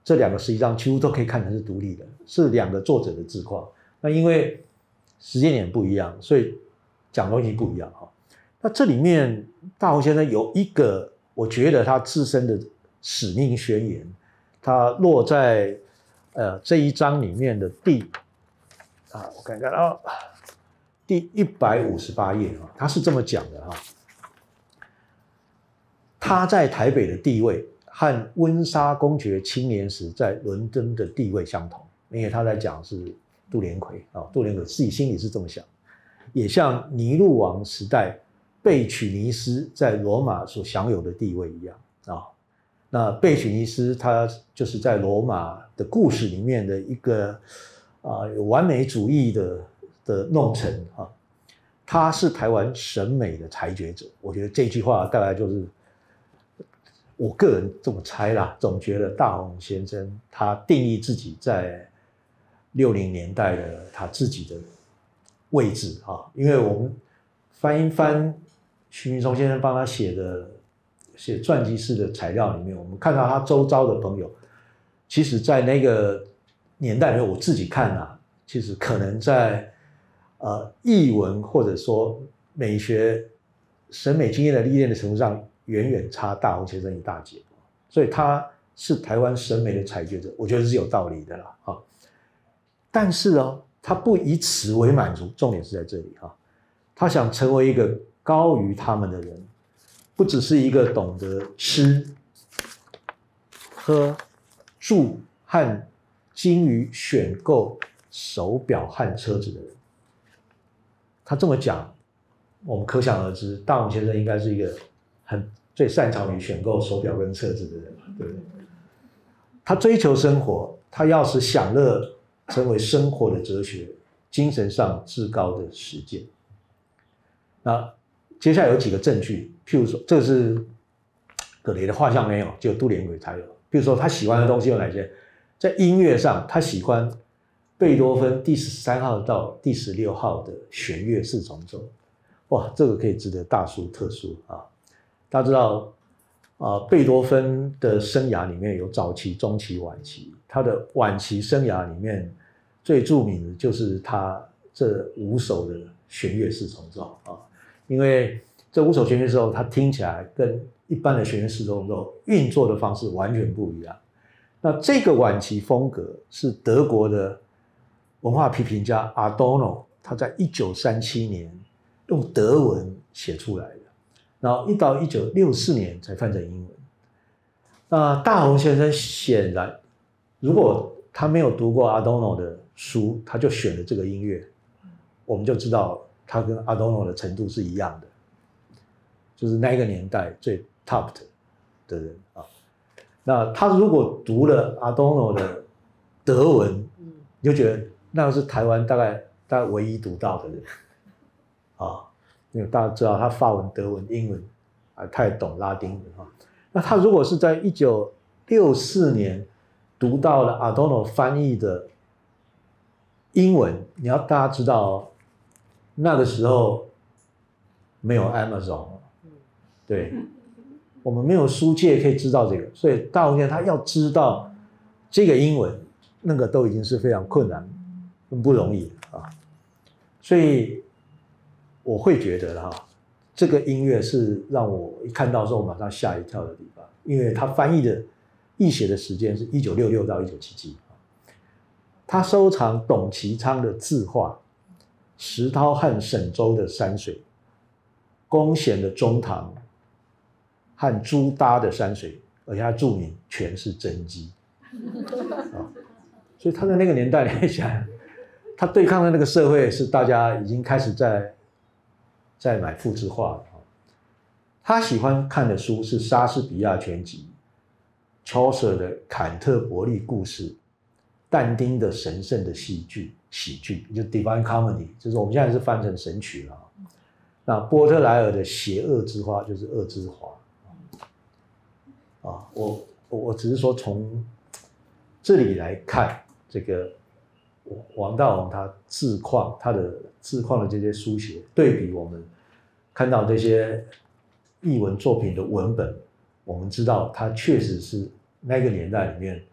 这两个实际上几乎都可以看成是独立的，是两个作者的自况。那因为时间点不一样，所以讲东西不一样哈。那这里面大鸿先生有一个，我觉得他自身的使命宣言，他落在呃这一章里面的第啊，我看看啊，第一百五十八页啊，他是这么讲的哈。他在台北的地位和温莎公爵青年时在伦敦的地位相同，因为他在讲是杜连魁啊，杜连魁自己心里是这么想，也像尼禄王时代贝曲尼斯在罗马所享有的地位一样啊。那贝曲尼斯他就是在罗马的故事里面的一个啊有完美主义的的弄臣啊，他是台湾审美的裁决者。我觉得这句话大概就是我个人这么猜啦，总觉得大鸿先生他定义自己在六零年代的他自己的位置啊，因为我们翻一翻徐明松先生帮他写的写传记式的材料里面，我们看到他周遭的朋友，其实在那个年代里面，我自己看啊，其实可能在呃艺文或者说美学审美经验的历练的程度上，远远差大鸿先生一大截，所以他是台湾审美的裁决者，我觉得是有道理的啦啊。但是哦，他不以此为满足，重点是在这里哈，他想成为一个高于他们的人，不只是一个懂得吃、喝、住和精于选购手表和车子的人。他这么讲，我们可想而知，大鸿先生应该是一个很最擅长于选购手表跟车子的人，对不对？他追求生活，他要使享乐成为生活的哲学，精神上至高的实践。那接下来有几个证据，譬如说，这个是葛雷的画像没有，只有杜连魁才有。譬如说，他喜欢的东西有哪些？在音乐上，他喜欢贝多芬第十三号到第十六号的弦乐四重奏。哇，这个可以值得大书特书啊！大家知道啊、呃，贝多芬的生涯里面有早期、中期、晚期。他的晚期生涯里面最著名的就是他这五首的弦乐四重奏啊，因为这五首弦乐四重奏，它听起来跟一般的弦乐四重奏运作的方式完全不一样。那这个晚期风格是德国的文化批评家 Adorno 他在一九三七年用德文写出来的，然后一到一九六四年才翻成英文。那大鸿先生显然，如果他没有读过 Adorno 的书，他就选了这个音乐，我们就知道他跟 Adorno 的程度是一样的，就是那个年代最 top 的人啊。那他如果读了 Adorno 的德文，你就觉得那个是台湾大概大概唯一读到的人啊，因为大家知道他法文、德文、英文啊，他也懂拉丁文啊。那他如果是在一九六四年读到了 Adorno 翻译的英文，你要大家知道哦，那个时候没有 Amazon， 对，我们没有书界可以知道这个，所以大鸿先生他要知道这个英文，那个都已经是非常困难、很不容易啊。所以我会觉得哈，这个音乐是让我一看到之后马上吓一跳的地方，因为他翻译的译写的时间是一九六六到一九七七，他收藏董其昌的字画、石涛和沈周的山水、龚显的中堂和朱耷的山水，而且他注明全是真迹啊，所以他在那个年代来讲，他对抗的那个社会是大家已经开始在在买复制画了。他喜欢看的书是莎士比亚全集、Chaucer 的坎特伯利故事、但丁的神圣的戏剧喜剧，就 Divine Comedy， 就是我们现在是翻成神曲了。那波特莱尔的邪恶之花就是恶之华啊，我我只是说从这里来看，这个王大闳他自况他的自况的这些书写，对比我们看到这些译文作品的文本，我们知道他确实是那个年代里面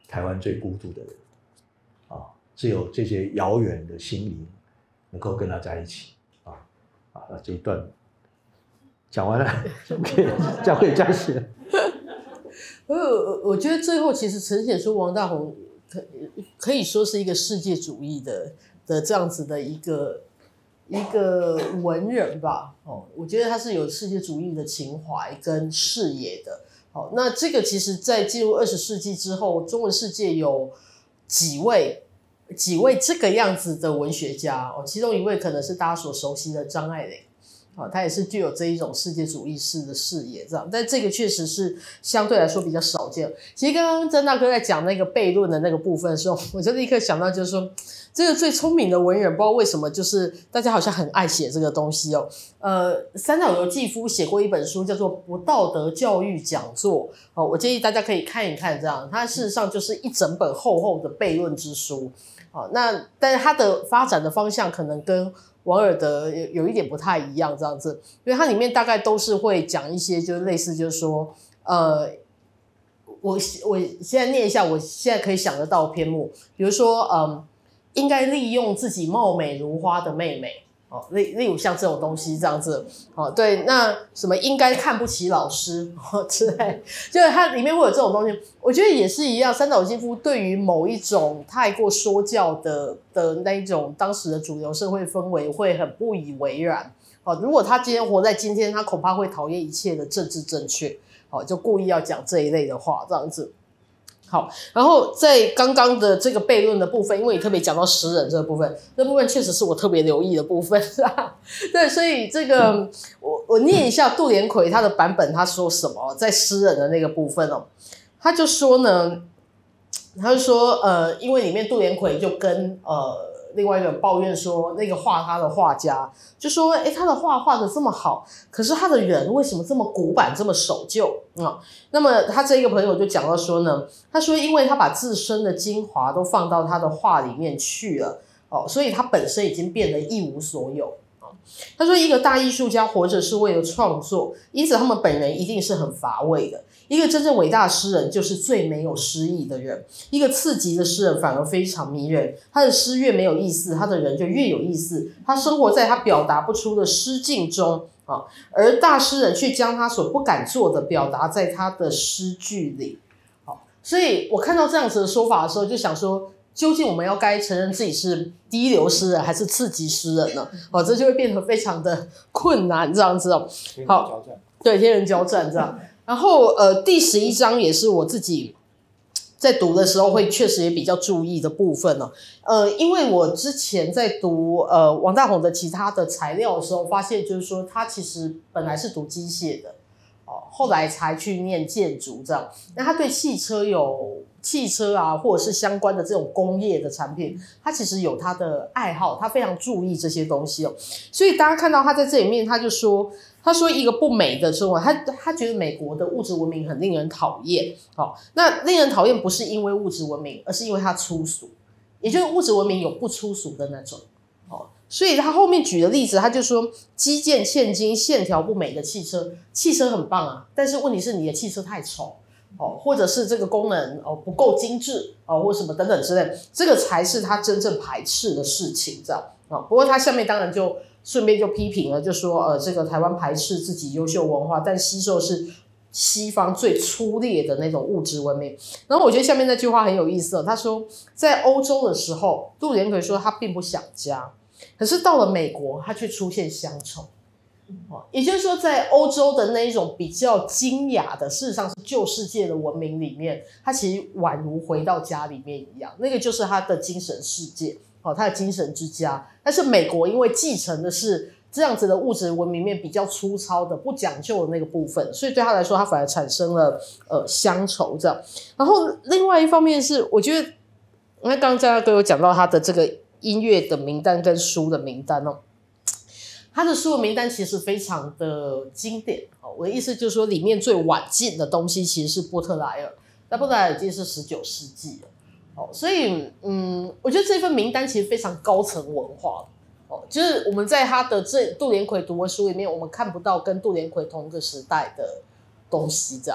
台湾最孤独的人啊，只有这些遥远的心灵能够跟他在一起啊啊！那这一段讲完了，可以这样可以暂时了。 我我觉得最后其实呈现出王大闳可可以说是一个世界主义的的这样子的一个一个文人吧。哦，我觉得他是有世界主义的情怀跟视野的。哦，那这个其实在进入二十世纪之后，中文世界有几位几位这个样子的文学家。哦，其中一位可能是大家所熟悉的张爱玲。哦，他也是具有这一种世界主义式的视野，这样，但这个确实是相对来说比较少见。其实刚刚曾大哥在讲那个悖论的那个部分的时候，我就立刻想到，就是说，这个最聪明的文人，不知道为什么，就是大家好像很爱写这个东西哦。呃，三岛由纪夫写过一本书，叫做《不道德教育讲座》哦，我建议大家可以看一看，这样，它事实上就是一整本厚厚的悖论之书。哦，那但是它的发展的方向可能跟王尔德有有一点不太一样，这样子，因为它里面大概都是会讲一些，就是类似，就是说，呃，我我现在念一下，我现在可以想得到的篇目，比如说，嗯，应该利用自己貌美如花的妹妹，哦，例例如像这种东西这样子，哦，对，那什么应该看不起老师哦之类，就是它里面会有这种东西，我觉得也是一样。三岛由纪夫对于某一种太过说教的的那一种当时的主流社会氛围会很不以为然。哦，如果他今天活在今天，他恐怕会讨厌一切的政治正确，哦，就故意要讲这一类的话，这样子。好，然后在刚刚的这个悖论的部分，因为你特别讲到诗人这个部分，这部分确实是我特别留意的部分，是吧？对，所以这个、嗯、我我念一下杜连魁他的版本，他说什么在诗人的那个部分哦，他就说呢，他就说呃，因为里面杜连魁就跟呃另外一个人抱怨说，那个画他的画家就说，哎，他的画画的这么好，可是他的人为什么这么古板，这么守旧啊、嗯？那么他这一个朋友就讲到说呢，他说因为他把自身的精华都放到他的画里面去了，哦，所以他本身已经变得一无所有。他说一个大艺术家活着是为了创作，因此他们本人一定是很乏味的。一个真正伟大的诗人就是最没有诗意的人，一个次级的诗人反而非常迷人，他的诗越没有意思，他的人就越有意思，他生活在他表达不出的诗境中，而大诗人却将他所不敢做的表达在他的诗句里。所以我看到这样子的说法的时候，就想说，究竟我们要该承认自己是第一流诗人还是次级诗人呢？哦，这就会变得非常的困难，这样子哦。好，对，天人交战这样。然后呃，第十一章也是我自己在读的时候会确实也比较注意的部分哦。呃，因为我之前在读呃王大闳的其他的材料的时候，发现就是说他其实本来是读机械的。哦，后来才去念建筑这样，那他对汽车有汽车啊，或者是相关的这种工业的产品，他其实有他的爱好，他非常注意这些东西哦。所以大家看到他在这里面，他就说，他说一个不美的生活，他他觉得美国的物质文明很令人讨厌。哦，那令人讨厌不是因为物质文明，而是因为它粗俗，也就是物质文明有不粗俗的那种。哦。所以他后面举的例子，他就说基建欠精、线条不美的汽车，汽车很棒啊，但是问题是你的汽车太丑哦，或者是这个功能哦不够精致哦，或什么等等之类，这个才是他真正排斥的事情，这样啊、哦。不过他下面当然就顺便就批评了，就说呃这个台湾排斥自己优秀文化，但吸收是西方最粗劣的那种物质文明。然后我觉得下面那句话很有意思哦，他说在欧洲的时候，杜连魁说他并不想家。可是到了美国，它却出现乡愁，也就是说，在欧洲的那一种比较精雅的，事实上是旧世界的文明里面，它其实宛如回到家里面一样，那个就是他的精神世界，他的精神之家。但是美国因为继承的是这样子的物质文明面比较粗糙的、不讲究的那个部分，所以对他来说，他反而产生了呃乡愁这样。然后另外一方面是，我觉得，因为刚刚嘉哥有讲到他的这个。音乐的名单跟书的名单哦，他的书的名单其实非常的经典哦。我的意思就是说，里面最晚近的东西其实是波特莱尔，那波特莱尔已经是十九世纪了哦。所以，嗯，我觉得这份名单其实非常高层文化哦，就是我们在他的这杜连魁读文书里面，我们看不到跟杜连魁同一个时代的东西这样。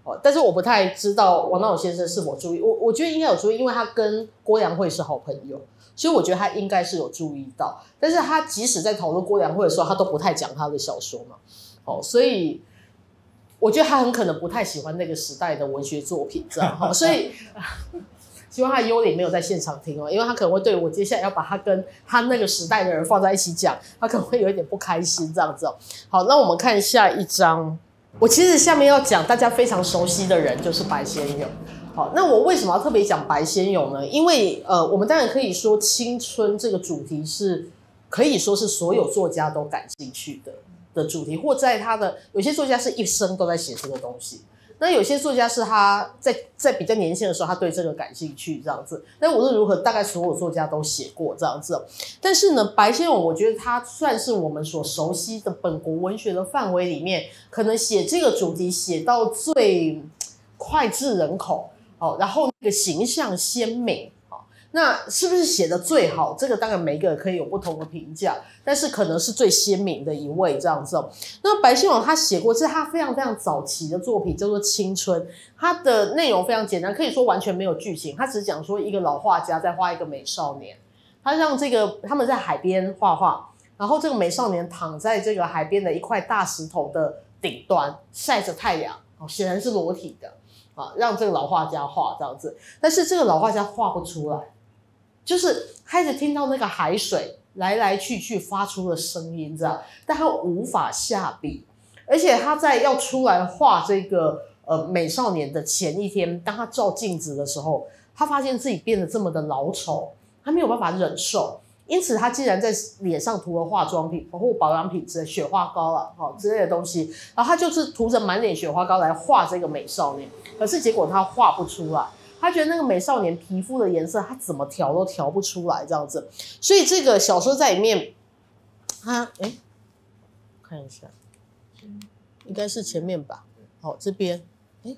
哦，但是我不太知道王大勇先生是否注意，我我觉得应该有注意，因为他跟郭良慧是好朋友，所以我觉得他应该是有注意到。但是他即使在讨论郭良慧的时候，他都不太讲他的小说嘛，哦，所以我觉得他很可能不太喜欢那个时代的文学作品，这样哈，所以。希望他的幽灵没有在现场听哦，因为他可能会对我接下来要把他跟他那个时代的人放在一起讲，他可能会有一点不开心这样子哦。好，那我们看下一章。我其实下面要讲大家非常熟悉的人就是白先勇。好，那我为什么要特别讲白先勇呢？因为呃，我们当然可以说青春这个主题是可以说是所有作家都感兴趣的的主题，或在他的有些作家是一生都在写这个东西。那有些作家是他在在比较年轻的时候，他对这个感兴趣这样子。但无论如何，大概所有作家都写过这样子。但是呢，白先勇我觉得他算是我们所熟悉的本国文学的范围里面，可能写这个主题写到最脍炙人口，哦，然后那个形象鲜明。那是不是写的最好？这个当然每一个人可以有不同的评价，但是可能是最鲜明的一位这样子哦。那白先勇他写过，这是他非常非常早期的作品，叫做《青春》。它的内容非常简单，可以说完全没有剧情。他只讲说一个老画家在画一个美少年，他让这个他们在海边画画，然后这个美少年躺在这个海边的一块大石头的顶端，晒着太阳，显然是裸体的啊，让这个老画家画这样子。但是这个老画家画不出来。就是开始听到那个海水来来去去发出的声音，这样，但他无法下笔，而且他在要出来画这个呃美少年的前一天，当他照镜子的时候，他发现自己变得这么的老丑，他没有办法忍受，因此他竟然在脸上涂了化妆品或保养品之类雪花膏啊、哦、之类的东西，然后他就是涂着满脸雪花膏来画这个美少年，可是结果他画不出来。他觉得那个美少年皮肤的颜色，他怎么调都调不出来，这样子。所以这个小说在里面，他哎，看一下，应该是前面吧。好，这边，哎，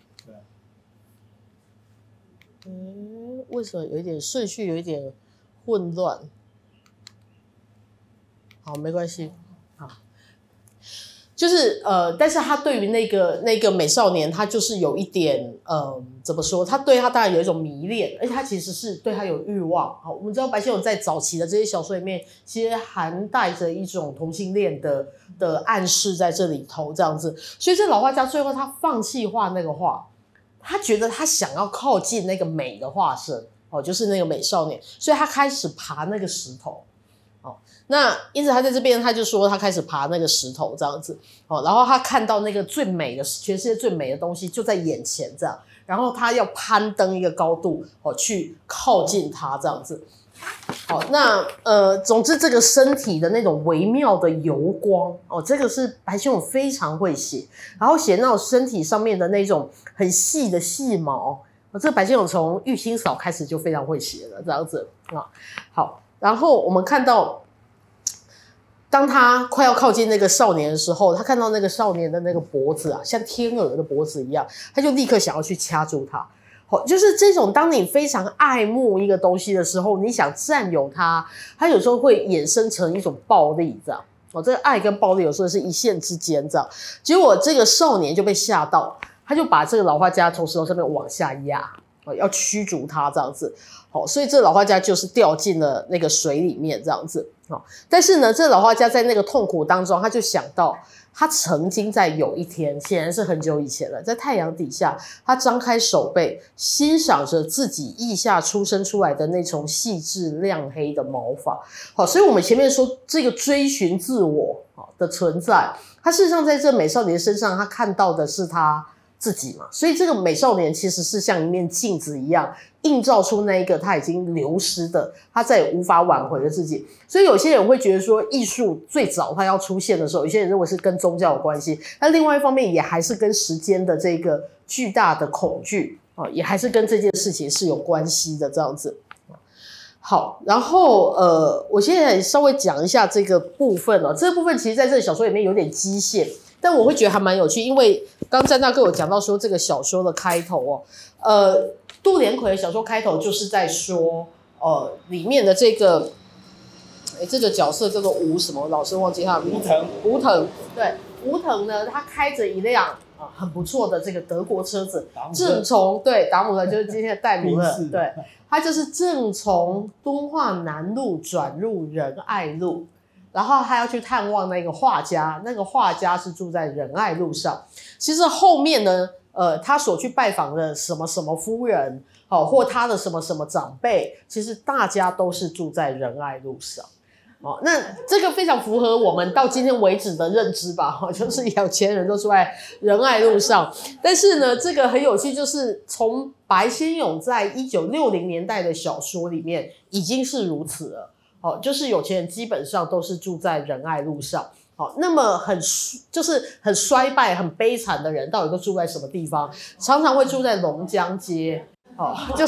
嗯，为什么有一点顺序有一点混乱？好，没关系，好。就是呃，但是他对于那个那个美少年，他就是有一点呃，怎么说？他对他当然有一种迷恋，而且他其实是对他有欲望。好，我们知道白先勇在早期的这些小说里面，其实含带着一种同性恋的的暗示在这里头，这样子。所以这老画家最后他放弃画那个画，他觉得他想要靠近那个美的化身，哦，就是那个美少年，所以他开始爬那个石头。哦，那因此他在这边他就说他开始爬那个石头这样子，哦，然后他看到那个最美的全世界最美的东西就在眼前这样，然后他要攀登一个高度，哦，去靠近它这样子。好，那呃，总之这个身体的那种微妙的油光，哦，这个是白先勇非常会写，然后写那种身体上面的那种很细的细毛，哦，这个白先勇从玉清嫂开始就非常会写了这样子啊。好。然后我们看到，当他快要靠近那个少年的时候，他看到那个少年的那个脖子啊，像天鹅的脖子一样，他就立刻想要去掐住它。好，就是这种当你非常爱慕一个东西的时候，你想占有它，它有时候会衍生成一种暴力，这样。哦，这个爱跟暴力有时候是一线之间，这样。结果这个少年就被吓到，他就把这个老画家从石头上面往下压，要驱逐他这样子。好，所以这老画家就是掉进了那个水里面这样子。好，但是呢，这老画家在那个痛苦当中，他就想到他曾经在有一天，显然是很久以前了，在太阳底下，他张开手背，欣赏着自己腋下出生出来的那种细致亮黑的毛发。好，所以我们前面说这个追寻自我的存在，他事实上在这美少年身上，他看到的是他自己嘛，所以这个美少年其实是像一面镜子一样，映照出那一个他已经流失的，他再也无法挽回的自己。所以有些人会觉得说，艺术最早它要出现的时候，有些人认为是跟宗教有关系，但另外一方面也还是跟时间的这个巨大的恐惧，也还是跟这件事情是有关系的这样子。好，然后呃，我现在稍微讲一下这个部分哦，这个部分其实在这个小说里面有点机械，但我会觉得还蛮有趣，因为刚詹大哥有讲到说这个小说的开头哦，呃，杜连魁的小说开头就是在说，呃，里面的这个，哎，这个角色叫做吴什么，我老是忘记他的名字。吴腾，吴腾，对，吴腾呢，他开着一辆啊，很不错的这个德国车子，正从对达姆勒就是今天的戴姆勒，对，它就是正从敦化南路转入仁爱路，然后他要去探望那个画家，那个画家是住在仁爱路上。其实后面呢，呃，他所去拜访的什么什么夫人，好、哦，或他的什么什么长辈，其实大家都是住在仁爱路上。哦，那这个非常符合我们到今天为止的认知吧，哦、就是有钱人都住在仁爱路上。但是呢，这个很有趣，就是从白先勇在一九六零年代的小说里面已经是如此了。哦，就是有钱人基本上都是住在仁爱路上。好，那么很就是很衰败、很悲惨的人，到底都住在什么地方？常常会住在龙江街。哦，就是。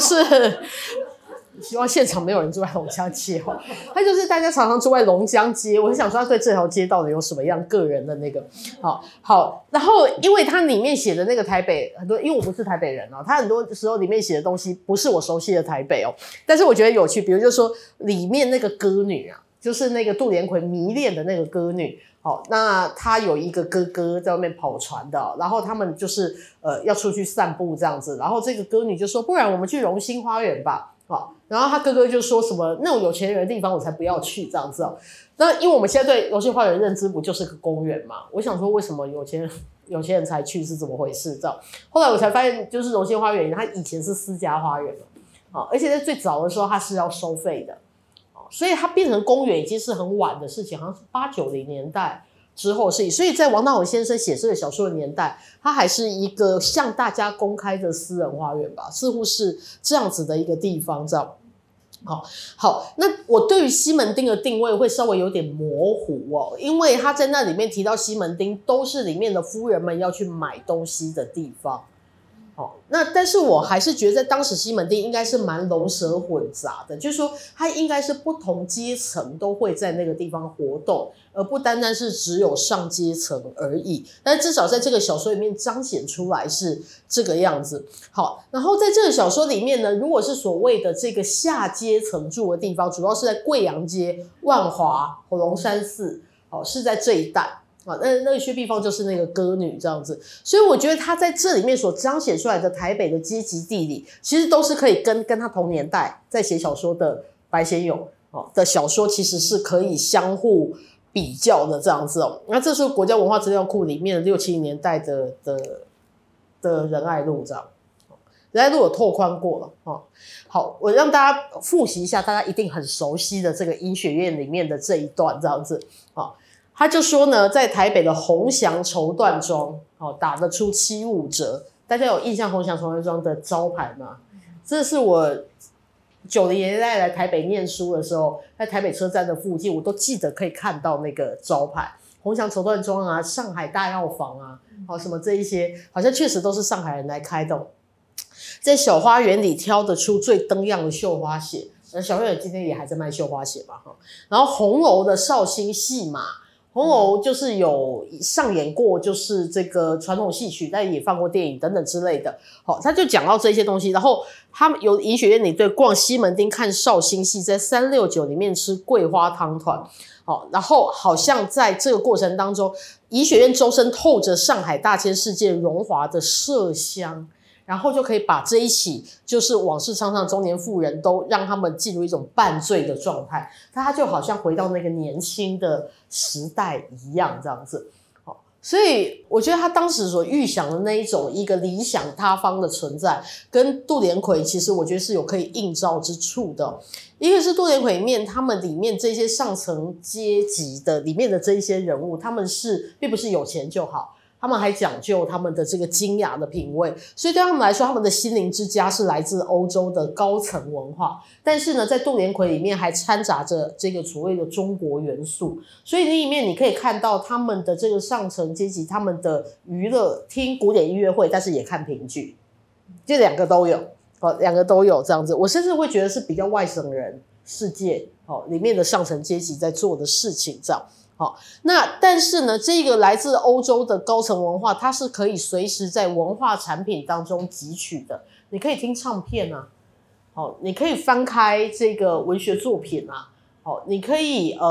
希望现场没有人住在龙江街哦，他就是大家常常住在龙江街。我很想说他对这条街到底有什么样个人的那个好好，然后因为他里面写的那个台北很多，因为我不是台北人哦，他很多时候里面写的东西不是我熟悉的台北哦，但是我觉得有趣，比如就说里面那个歌女啊，就是那个杜连魁迷恋的那个歌女。好，那他有一个哥哥在外面跑船的，然后他们就是呃要出去散步这样子，然后这个歌女就说，不然我们去荣兴花园吧。好，然后他哥哥就说什么那种有钱人的地方我才不要去这样子哦。那因为我们现在对荣兴花园的认知不就是个公园嘛？我想说为什么有钱人有钱人才去是怎么回事？这样，后来我才发现，就是荣兴花园它以前是私家花园嘛，而且在最早的时候它是要收费的，所以它变成公园已经是很晚的事情，好像是八九零年代。之后是，所以在王大闳先生写这个小说的年代，它还是一个向大家公开的私人花园吧，似乎是这样子的一个地方，这样。好，好，那我对于西门町的定位会稍微有点模糊哦，因为他在那里面提到西门町都是里面的夫人们要去买东西的地方。哦，那但是我还是觉得在当时西门町应该是蛮龙蛇混杂的，就是说它应该是不同阶层都会在那个地方活动，而不单单是只有上阶层而已。但至少在这个小说里面彰显出来是这个样子。好，然后在这个小说里面呢，如果是所谓的这个下阶层住的地方，主要是在贵阳街、万华、火龙山寺，哦，是在这一带。啊，那那个薛碧芳就是那个歌女这样子，所以我觉得他在这里面所彰显出来的台北的阶级地理，其实都是可以跟跟他同年代在写小说的白先勇哦的小说，其实是可以相互比较的这样子哦。那这是国家文化资料库里面的六七零年代的的的仁爱路这样，仁爱路有拓宽过了哦。好，我让大家复习一下，大家一定很熟悉的这个医学院里面的这一段这样子哦。他就说呢，在台北的鸿祥绸缎庄，哦，打得出七五折。大家有印象鸿祥绸缎庄的招牌吗？这是我九零年代来台北念书的时候，在台北车站的附近，我都记得可以看到那个招牌，鸿祥绸缎庄啊，上海大药房啊，哦，什么这一些，好像确实都是上海人来开的。在小花园里挑得出最登样的绣花鞋，小花园今天也还在卖绣花鞋嘛，哈。然后红楼的绍兴戏码。红楼就是有上演过，就是这个传统戏曲，但也放过电影等等之类的。好，他就讲到这些东西，然后他们有医学院里对逛西门町看绍兴戏，在三六九里面吃桂花汤团。好，然后好像在这个过程当中，医学院周身透着上海大千世界荣华的麝香。然后就可以把这一起就是往事沧桑中年妇人都让他们进入一种半醉的状态，他就好像回到那个年轻的时代一样这样子。好，所以我觉得他当时所预想的那一种一个理想他方的存在，跟杜连魁其实我觉得是有可以映照之处的。一个是杜连魁里面他们里面这些上层阶级的里面的这一些人物，他们是并不是有钱就好。他们还讲究他们的这个精雅的品味，所以对他们来说，他们的心灵之家是来自欧洲的高层文化。但是呢，在杜连魁里面还掺杂着这个所谓的中国元素，所以里面你可以看到他们的这个上层阶级，他们的娱乐听古典音乐会，但是也看评剧，这两个都有，哦，两个都有这样子。我甚至会觉得是比较外省人世界哦里面的上层阶级在做的事情这样。好，那但是呢，这个来自欧洲的高层文化，它是可以随时在文化产品当中汲取的。你可以听唱片啊，好，你可以翻开这个文学作品啊，好，你可以呃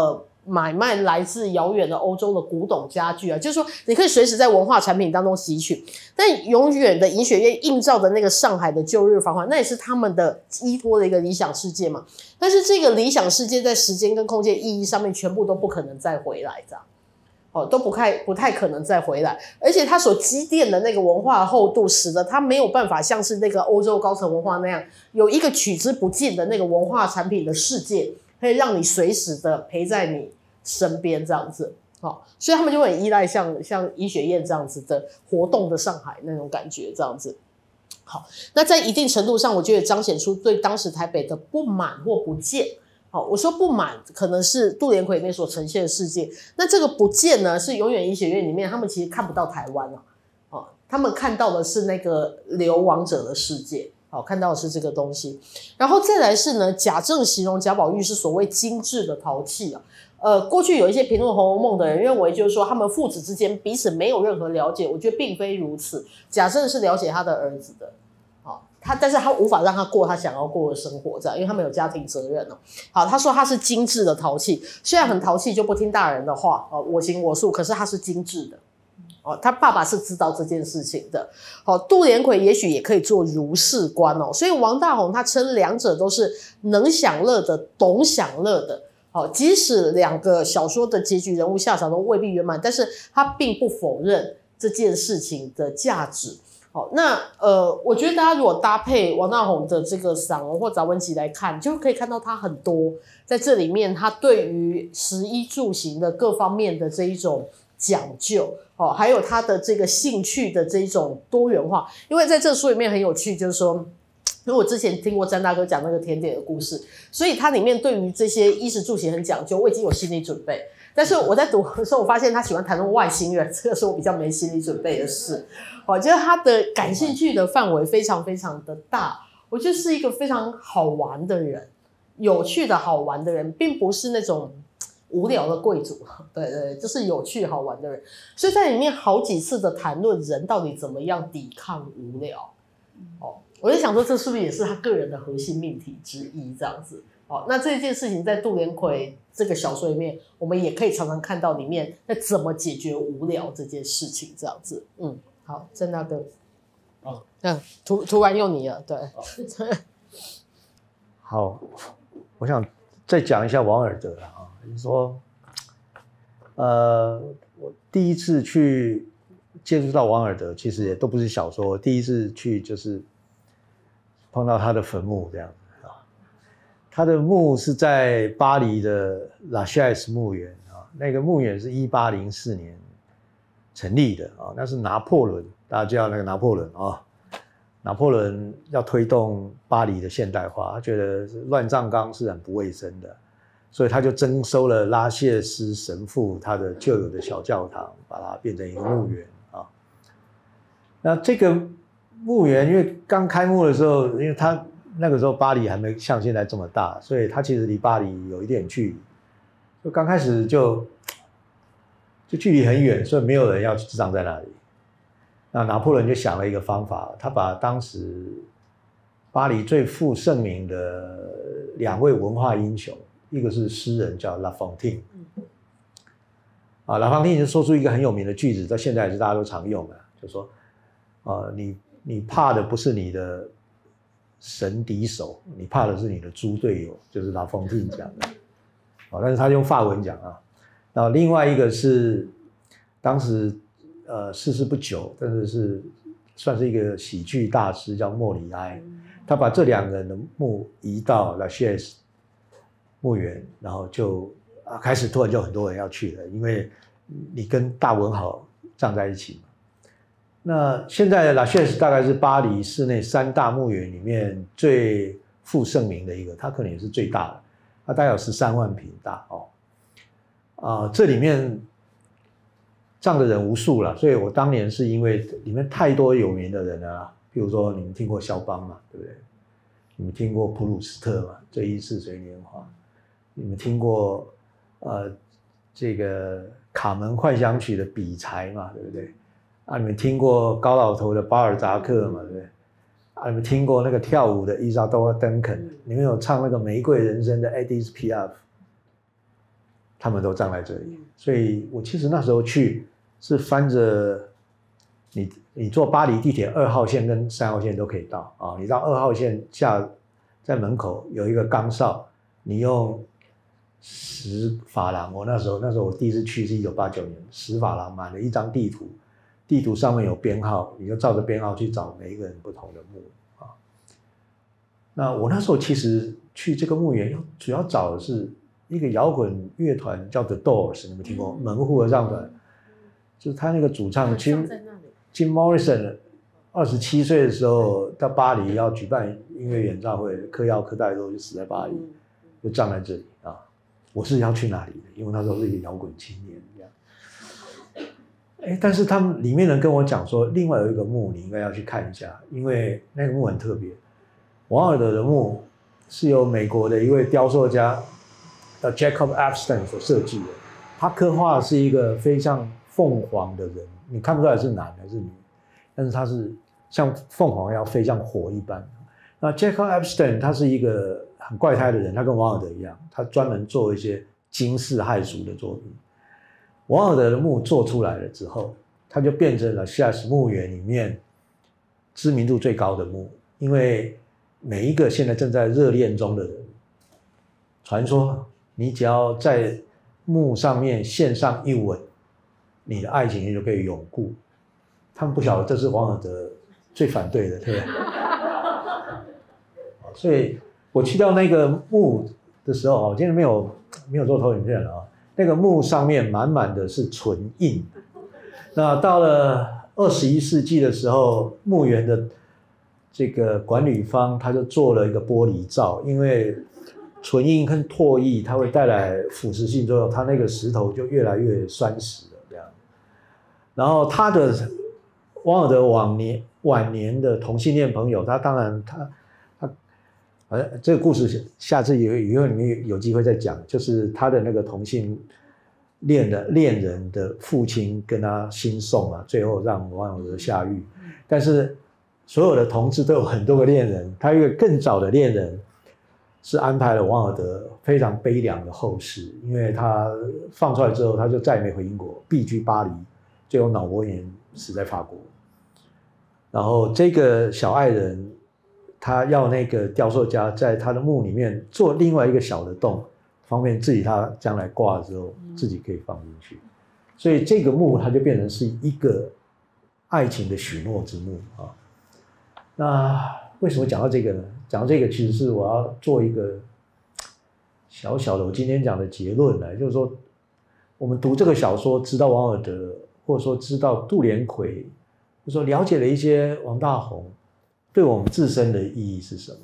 买卖来自遥远的欧洲的古董家具啊，就是说你可以随时在文化产品当中汲取，但永远的银雪院映照的那个上海的旧日繁华，那也是他们的依托的一个理想世界嘛。但是这个理想世界在时间跟空间意义上面全部都不可能再回来，这样。哦，都不太不太可能再回来，而且它所积淀的那个文化厚度，使得它没有办法像是那个欧洲高层文化那样，有一个取之不尽的那个文化产品的世界，可以让你随时的陪在你身边这样子。哦，所以他们就会很依赖像像医学院这样子的活动的上海那种感觉这样子。好，那在一定程度上，我觉得彰显出对当时台北的不满或不见。好，我说不满可能是杜连魁里面所呈现的世界，那这个不见呢，是永远医学院里面他们其实看不到台湾了，哦，他们看到的是那个流亡者的世界，好，看到的是这个东西。然后再来是呢，贾政形容贾宝玉是所谓精致的淘气啊。呃，过去有一些评论《红楼梦》的人认为，就是说他们父子之间彼此没有任何了解，我觉得并非如此。贾政是了解他的儿子的。他但是他无法让他过他想要过的生活，这样，因为他们有家庭责任哦。好，他说他是精致的淘气，虽然很淘气就不听大人的话哦，我行我素，可是他是精致的哦。他爸爸是知道这件事情的。好，杜连魁也许也可以做如是观哦。所以王大闳他称两者都是能享乐的、懂享乐的。好，即使两个小说的结局人物下场都未必圆满，但是他并不否认这件事情的价值。好，那呃，我觉得大家如果搭配王大闳的这个散文或杂文集来看，就可以看到他很多在这里面，他对于食衣住行的各方面的这一种讲究，哦，还有他的这个兴趣的这一种多元化。因为在这书里面很有趣，就是说，因为我之前听过詹大哥讲那个甜点的故事，所以他里面对于这些衣食住行很讲究，我已经有心理准备。但是我在读的时候，我发现他喜欢谈论外星人，这个是我比较没心理准备的事。我觉得他的感兴趣的范围非常非常的大，我觉得是一个非常好玩的人，有趣的好玩的人，并不是那种无聊的贵族，对对，就是有趣好玩的人。所以在里面好几次的谈论人到底怎么样抵抗无聊，哦，我就想说，这是不是也是他个人的核心命题之一？这样子。好，那这件事情在杜连魁这个小说里面，我们也可以常常看到里面在怎么解决无聊这件事情，这样子。嗯，好，郑大哥，哦，嗯，突突然用你了，对。 好，我想再讲一下王尔德啊，就是说，呃，我第一次去接触到王尔德，其实也都不是小说，第一次去就是碰到他的坟墓这样。他的墓是在巴黎的拉谢尔斯墓园啊，那个墓园是一八零四年成立的啊，那是拿破仑，大家知道那个拿破仑啊，拿破仑要推动巴黎的现代化，他觉得乱葬岗是很不卫生的，所以他就征收了拉谢斯神父他的旧有的小教堂，把它变成一个墓园啊。那这个墓园因为刚开幕的时候，因为他那个时候巴黎还没像现在这么大，所以它其实离巴黎有一点距离，就刚开始就就距离很远，所以没有人要葬在那里。那拿破仑就想了一个方法，他把当时巴黎最负盛名的两位文化英雄，一个是诗人叫拉冯汀，啊，拉冯汀就说出一个很有名的句子，在现在也是大家都常用的，就说，呃，你你怕的不是你的神敌手，你怕的是你的猪队友，就是拉冯汀讲的，哦，但是他用法文讲啊。然后另外一个是当时呃逝世不久，但是是算是一个喜剧大师，叫莫里埃，他把这两个人的墓移到拉谢尔斯墓园，然后就啊开始突然就很多人要去了，因为你跟大文豪葬在一起嘛。那现在的拉谢尔斯大概是巴黎市内三大墓园里面最负盛名的一个，它可能也是最大的，它大概有十三万坪大哦。啊、呃，这里面葬的人无数了，所以我当年是因为里面太多有名的人了啦，譬如说你们听过肖邦嘛，对不对？你们听过普鲁斯特嘛，《追忆似水年华》，你们听过呃这个《卡门幻想曲》的比才嘛，对不对？啊，你们听过高老头的巴尔扎克嘛，对不对？啊，你们听过那个跳舞的伊莎多·邓肯？你们有唱那个《玫瑰人生》的 Edith Piaf？ 他们都站在这里。所以我其实那时候去是翻着你你坐巴黎地铁二号线跟三号线都可以到啊，你到二号线下，在门口有一个岗哨，你用十法郎，我那时候那时候我第一次去是一九八九年，十法郎买了一张地图，地图上面有编号，你就照着编号去找每一个人不同的墓啊。那我那时候其实去这个墓园，主要找的是一个摇滚乐团叫 The Doors， 你们听过？门户合唱团，就是他那个主唱 Jim Jim Morrison， 二十七岁的时候到巴黎要举办音乐演唱会，嗑药嗑太多就死在巴黎，就站在这里啊。我是要去哪里的？因为那时候是一个摇滚青年这样。哎，但是他们里面人跟我讲说，另外有一个墓你应该要去看一下，因为那个墓很特别。王尔德的墓是由美国的一位雕塑家叫 Jacob Epstein 所设计的，他刻画的是一个非常凤凰的人，你看不出来是男还是女，但是他是像凤凰一样飞像火一般。那 Jacob Epstein 他是一个很怪胎的人，他跟王尔德一样，他专门做一些惊世骇俗的作品。王尔德的墓做出来了之后，他就变成了 Chasse 墓园里面知名度最高的墓，因为每一个现在正在热恋中的人，传说你只要在墓上面献上一吻，你的爱情就可以永固。他们不晓得这是王尔德最反对的，对不对？所以我去到那个墓的时候，今天没有没有做投影片了啊。那个墓上面满满的是唇印。那到了二十一世纪的时候，墓园的这个管理方他就做了一个玻璃罩，因为唇印跟唾液它会带来腐蚀性作用，它那个石头就越来越酸蚀了这样。然后他的王尔德晚年晚年的同性恋朋友，他当然他他呃这个故事下次有以后你们有机会再讲，就是他的那个同性恋的恋人的父亲跟他兴讼啊，最后让王尔德下狱。但是所有的同志都有很多个恋人，他一个更早的恋人是安排了王尔德非常悲凉的后事，因为他放出来之后他就再也没回英国，避居巴黎，最后脑膜炎死在法国。然后这个小爱人他要那个雕塑家在他的墓里面做另外一个小的洞，方便自己他将来挂的时候自己可以放进去。所以这个墓它就变成是一个爱情的许诺之墓啊。那为什么讲到这个呢？讲到这个其实是我要做一个小小的我今天讲的结论来，就是说我们读这个小说知道王尔德，或者说知道杜连魁，或者说了解了一些王大闳，对我们自身的意义是什么？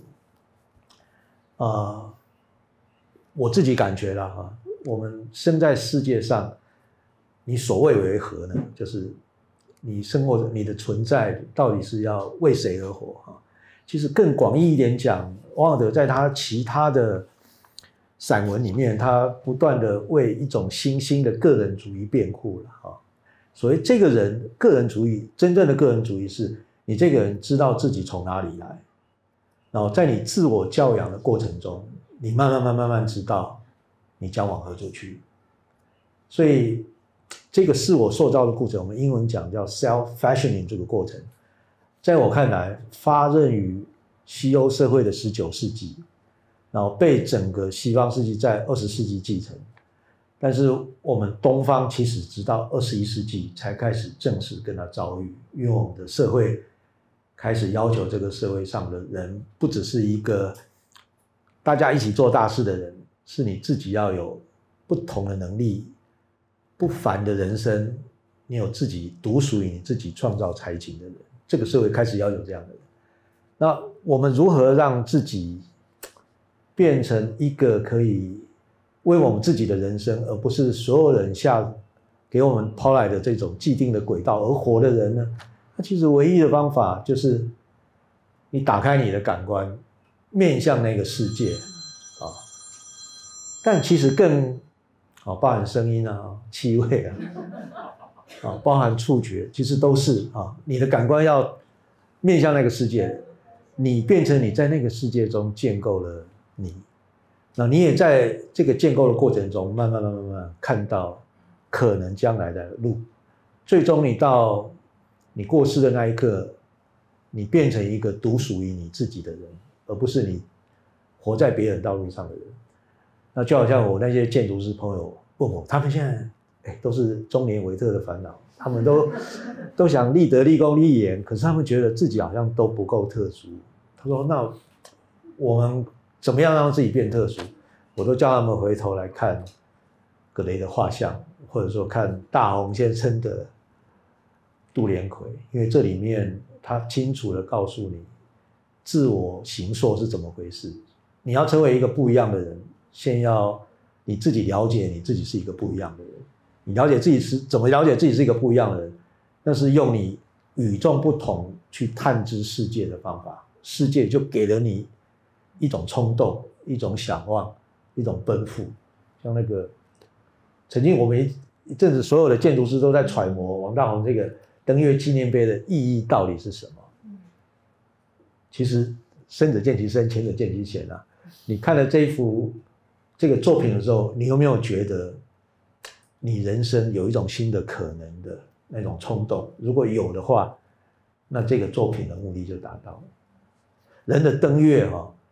呃，我自己感觉啦哈，我们生在世界上，你所谓为何呢？就是你生活你的存在到底是要为谁而活哈？其实更广义一点讲，王尔德在他其他的散文里面，他不断的为一种新兴的个人主义辩护了哈。所谓这个人个人主义，真正的个人主义是你这个人知道自己从哪里来，然后在你自我教养的过程中，你慢慢慢慢慢知道你将往何处去。所以这个自我塑造的过程，我们英文讲叫 self-fashioning 这个过程，在我看来发轫于西欧社会的十九世纪，然后被整个西方世纪在二十世纪继承。但是我们东方其实直到二十一世纪才开始正式跟他遭遇，因为我们的社会开始要求这个社会上的人不只是一个大家一起做大事的人，是你自己要有不同的能力，不凡的人生，你有自己独属于你自己创造才情的人，这个社会开始要有这样的人。那我们如何让自己变成一个可以为我们自己的人生，而不是所有人下给我们抛来的这种既定的轨道而活的人呢？那其实唯一的方法就是你打开你的感官，面向那个世界啊。但其实更啊，包含声音啊、气味啊，啊，包含触觉，其实都是啊，你的感官要面向那个世界，你变成你在那个世界中建构了你。 那你也在这个建构的过程中，慢慢慢慢慢慢看到可能将来的路，最终你到你过世的那一刻，你变成一个独属于你自己的人，而不是你活在别人道路上的人。那就好像我那些建筑师朋友问我，他们现在哎都是中年维特的烦恼，他们都都想立德、立功、立言，可是他们觉得自己好像都不够特殊。他说：“那我们怎么样让自己变特殊？”我都叫他们回头来看葛雷的画像，或者说看大鸿先生的杜连魁，因为这里面他清楚地告诉你自我形塑是怎么回事。你要成为一个不一样的人，先要你自己了解你自己是一个不一样的人。你了解自己是怎么了解自己是一个不一样的人，那是用你与众不同去探知世界的方法。世界就给了你一种冲动，一种想望，一种奔赴。像那个曾经我们一阵子所有的建筑师都在揣摩王大闳这个登月纪念碑的意义到底是什么。其实生者见其生，前者见其贤啊。你看了这一幅这个作品的时候，你有没有觉得你人生有一种新的可能的那种冲动？如果有的话，那这个作品的目的就达到了。人的登月哈、哦，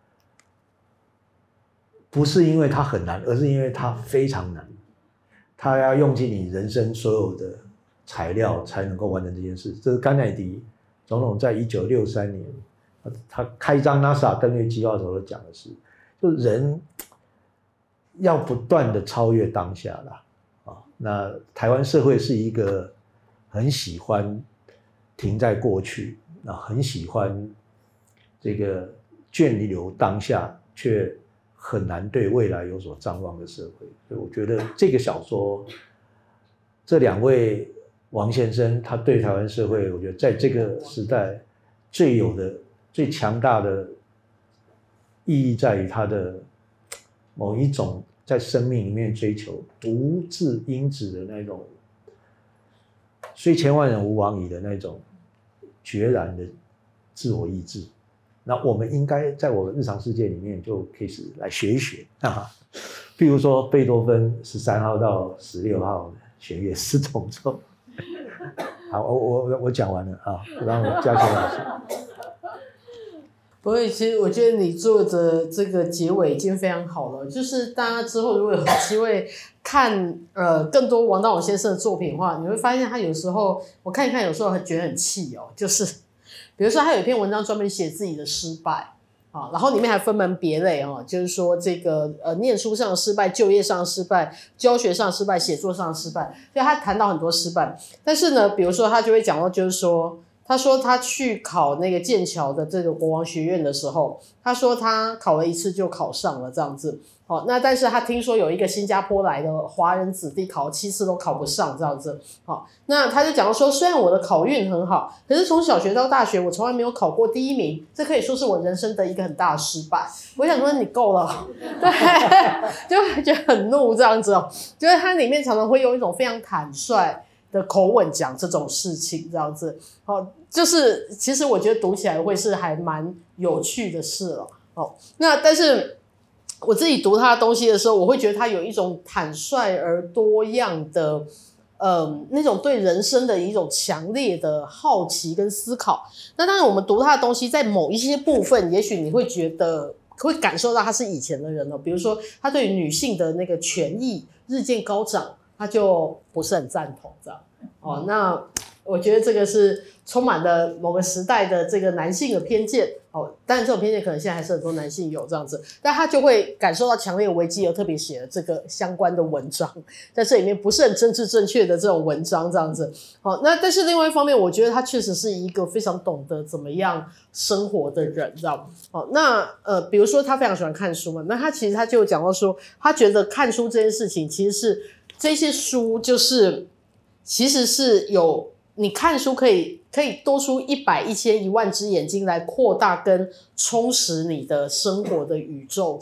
不是因为它很难，而是因为它非常难。它要用尽你人生所有的材料才能够完成这件事。这是甘乃迪总统在一九六三年他开张 NASA 登月计划的时候讲的是，就是人要不断的超越当下啦。啊，那台湾社会是一个很喜欢停在过去，啊，很喜欢这个眷留当下，却很难对未来有所张望的社会。所以我觉得这个小说，这两位王先生，他对台湾社会，我觉得在这个时代最有的、最强大的意义在于他的某一种在生命里面追求独自因子的那种，虽千万人吾往矣的那种决然的自我意志。那我们应该在我们日常世界里面就开始来学一学啊，譬如说贝多芬十三号到十六号的弦乐四重奏。好，我我我讲完了啊，让嘉贤老师。 不会，其实我觉得你做的这个结尾已经非常好了。就是大家之后如果有机会看呃更多王大闳先生的作品的话，你会发现他有时候我看一看，有时候觉得很气哦，就是比如说他有一篇文章专门写自己的失败啊，然后里面还分门别类哦，就是说这个呃念书上的失败、就业上的失败、教学上的失败、写作上的失败，所以他谈到很多失败。但是呢，比如说他就会讲到，就是说。他说他去考那个剑桥的这个国王学院的时候，他说他考了一次就考上了这样子。好，那但是他听说有一个新加坡来的华人子弟考了七次都考不上这样子。好，那他就讲说，虽然我的考运很好，可是从小学到大学我从来没有考过第一名，这可以说是我人生的一个很大的失败。我想说你够了，对，就觉得很怒这样子哦。就是他里面常常会用一种非常坦率的口吻讲这种事情这样子。哦，就是其实我觉得读起来会是还蛮有趣的事了。哦，那但是我自己读他的东西的时候，我会觉得他有一种坦率而多样的嗯，那种对人生的一种强烈的好奇跟思考。那当然我们读他的东西在某一些部分也许你会觉得会感受到他是以前的人了，比如说他对于女性的那个权益日渐高涨，他就不是很赞同这样。哦，那我觉得这个是充满了某个时代的这个男性的偏见。哦，当然这种偏见可能现在还是很多男性有这样子，但他就会感受到强烈的危机，而特别写了这个相关的文章，在这里面不是很政治正确的这种文章这样子。好，那但是另外一方面，我觉得他确实是一个非常懂得怎么样生活的人，知道吗？好，那呃，比如说他非常喜欢看书嘛，那他其实他就讲到说，他觉得看书这件事情其实是这些书就是其实是有你看书可以可以多出一百、一千、一万只眼睛来扩大跟充实你的生活的宇宙，这样。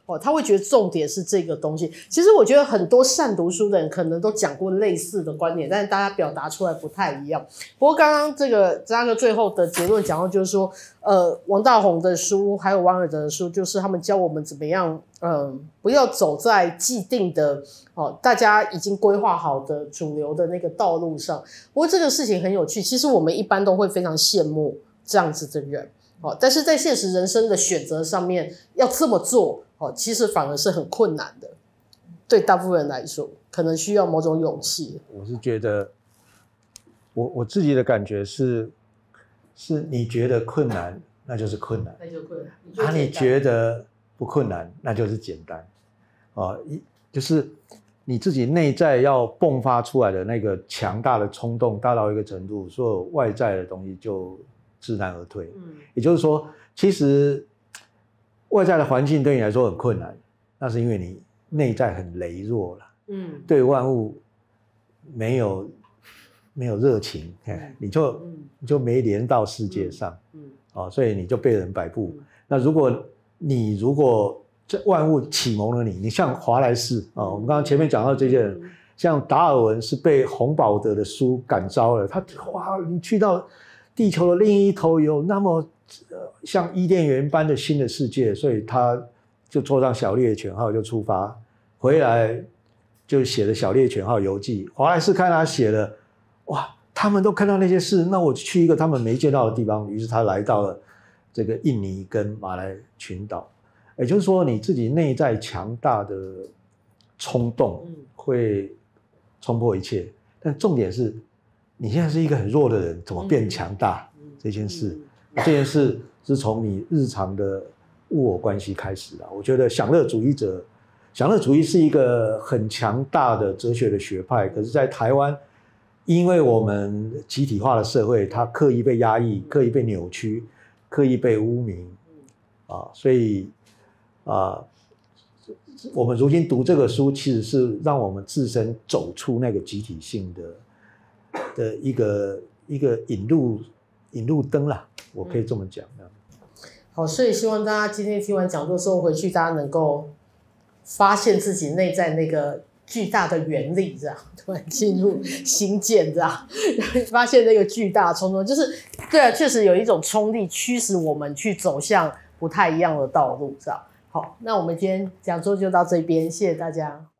哦，他会觉得重点是这个东西。其实我觉得很多善读书的人可能都讲过类似的观点，但是大家表达出来不太一样。不过刚刚这个扎哥最后的结论讲到，就是说，呃，王大闳的书还有王尔德的书，就是他们教我们怎么样，嗯、呃，不要走在既定的哦，大家已经规划好的主流的那个道路上。不过这个事情很有趣，其实我们一般都会非常羡慕这样子的人。哦，但是在现实人生的选择上面，要这么做，哦，其实反而是很困难的。对大部分人来说，可能需要某种勇气。 我是觉得，我我自己的感觉是，是你觉得困难，那就是困难； 那就困难。你啊，你觉得不困难，那就是简单。啊，一就是你自己内在要迸发出来的那个强大的冲动，大到一个程度，所有外在的东西就知难而退。嗯，也就是说，其实外在的环境对你来说很困难，那是因为你内在很羸弱了。嗯，对万物没有没有热情，嗯、你就、嗯、你就没连到世界上。嗯，哦，所以你就被人摆布。嗯、那如果你如果这万物启蒙了你，你像华莱士啊、哦，我们刚刚前面讲到这些人，嗯、像达尔文是被洪堡德的书感召了，他哇，你去到地球的另一头有那么、呃、像伊甸园般的新的世界，所以他就坐上小猎犬号就出发，回来就写了《小猎犬号游记》。华莱士看他写了，哇，他们都看到那些事，那我去一个他们没见到的地方，于是他来到了这个印尼跟马来群岛。也就是说，你自己内在强大的冲动会冲破一切，但重点是你现在是一个很弱的人，怎么变强大？嗯、这件事，嗯嗯、这件事是从你日常的物我关系开始的。我觉得享乐主义者，享乐主义是一个很强大的哲学的学派，可是，在台湾，因为我们集体化的社会，它刻意被压抑，刻意被扭曲，刻意被污名，啊，所以啊。我们如今读这个书，其实是让我们自身走出那个集体性的的一个一个引路引路灯啦，我可以这么讲。嗯、 好，所以希望大家今天听完讲座之后回去，大家能够发现自己内在那个巨大的原力，这样突然进入心剑，这样发现那个巨大的冲动，就是对啊，确实有一种冲力驱使我们去走向不太一样的道路，这样。好，那我们今天讲座就到这边，谢谢大家。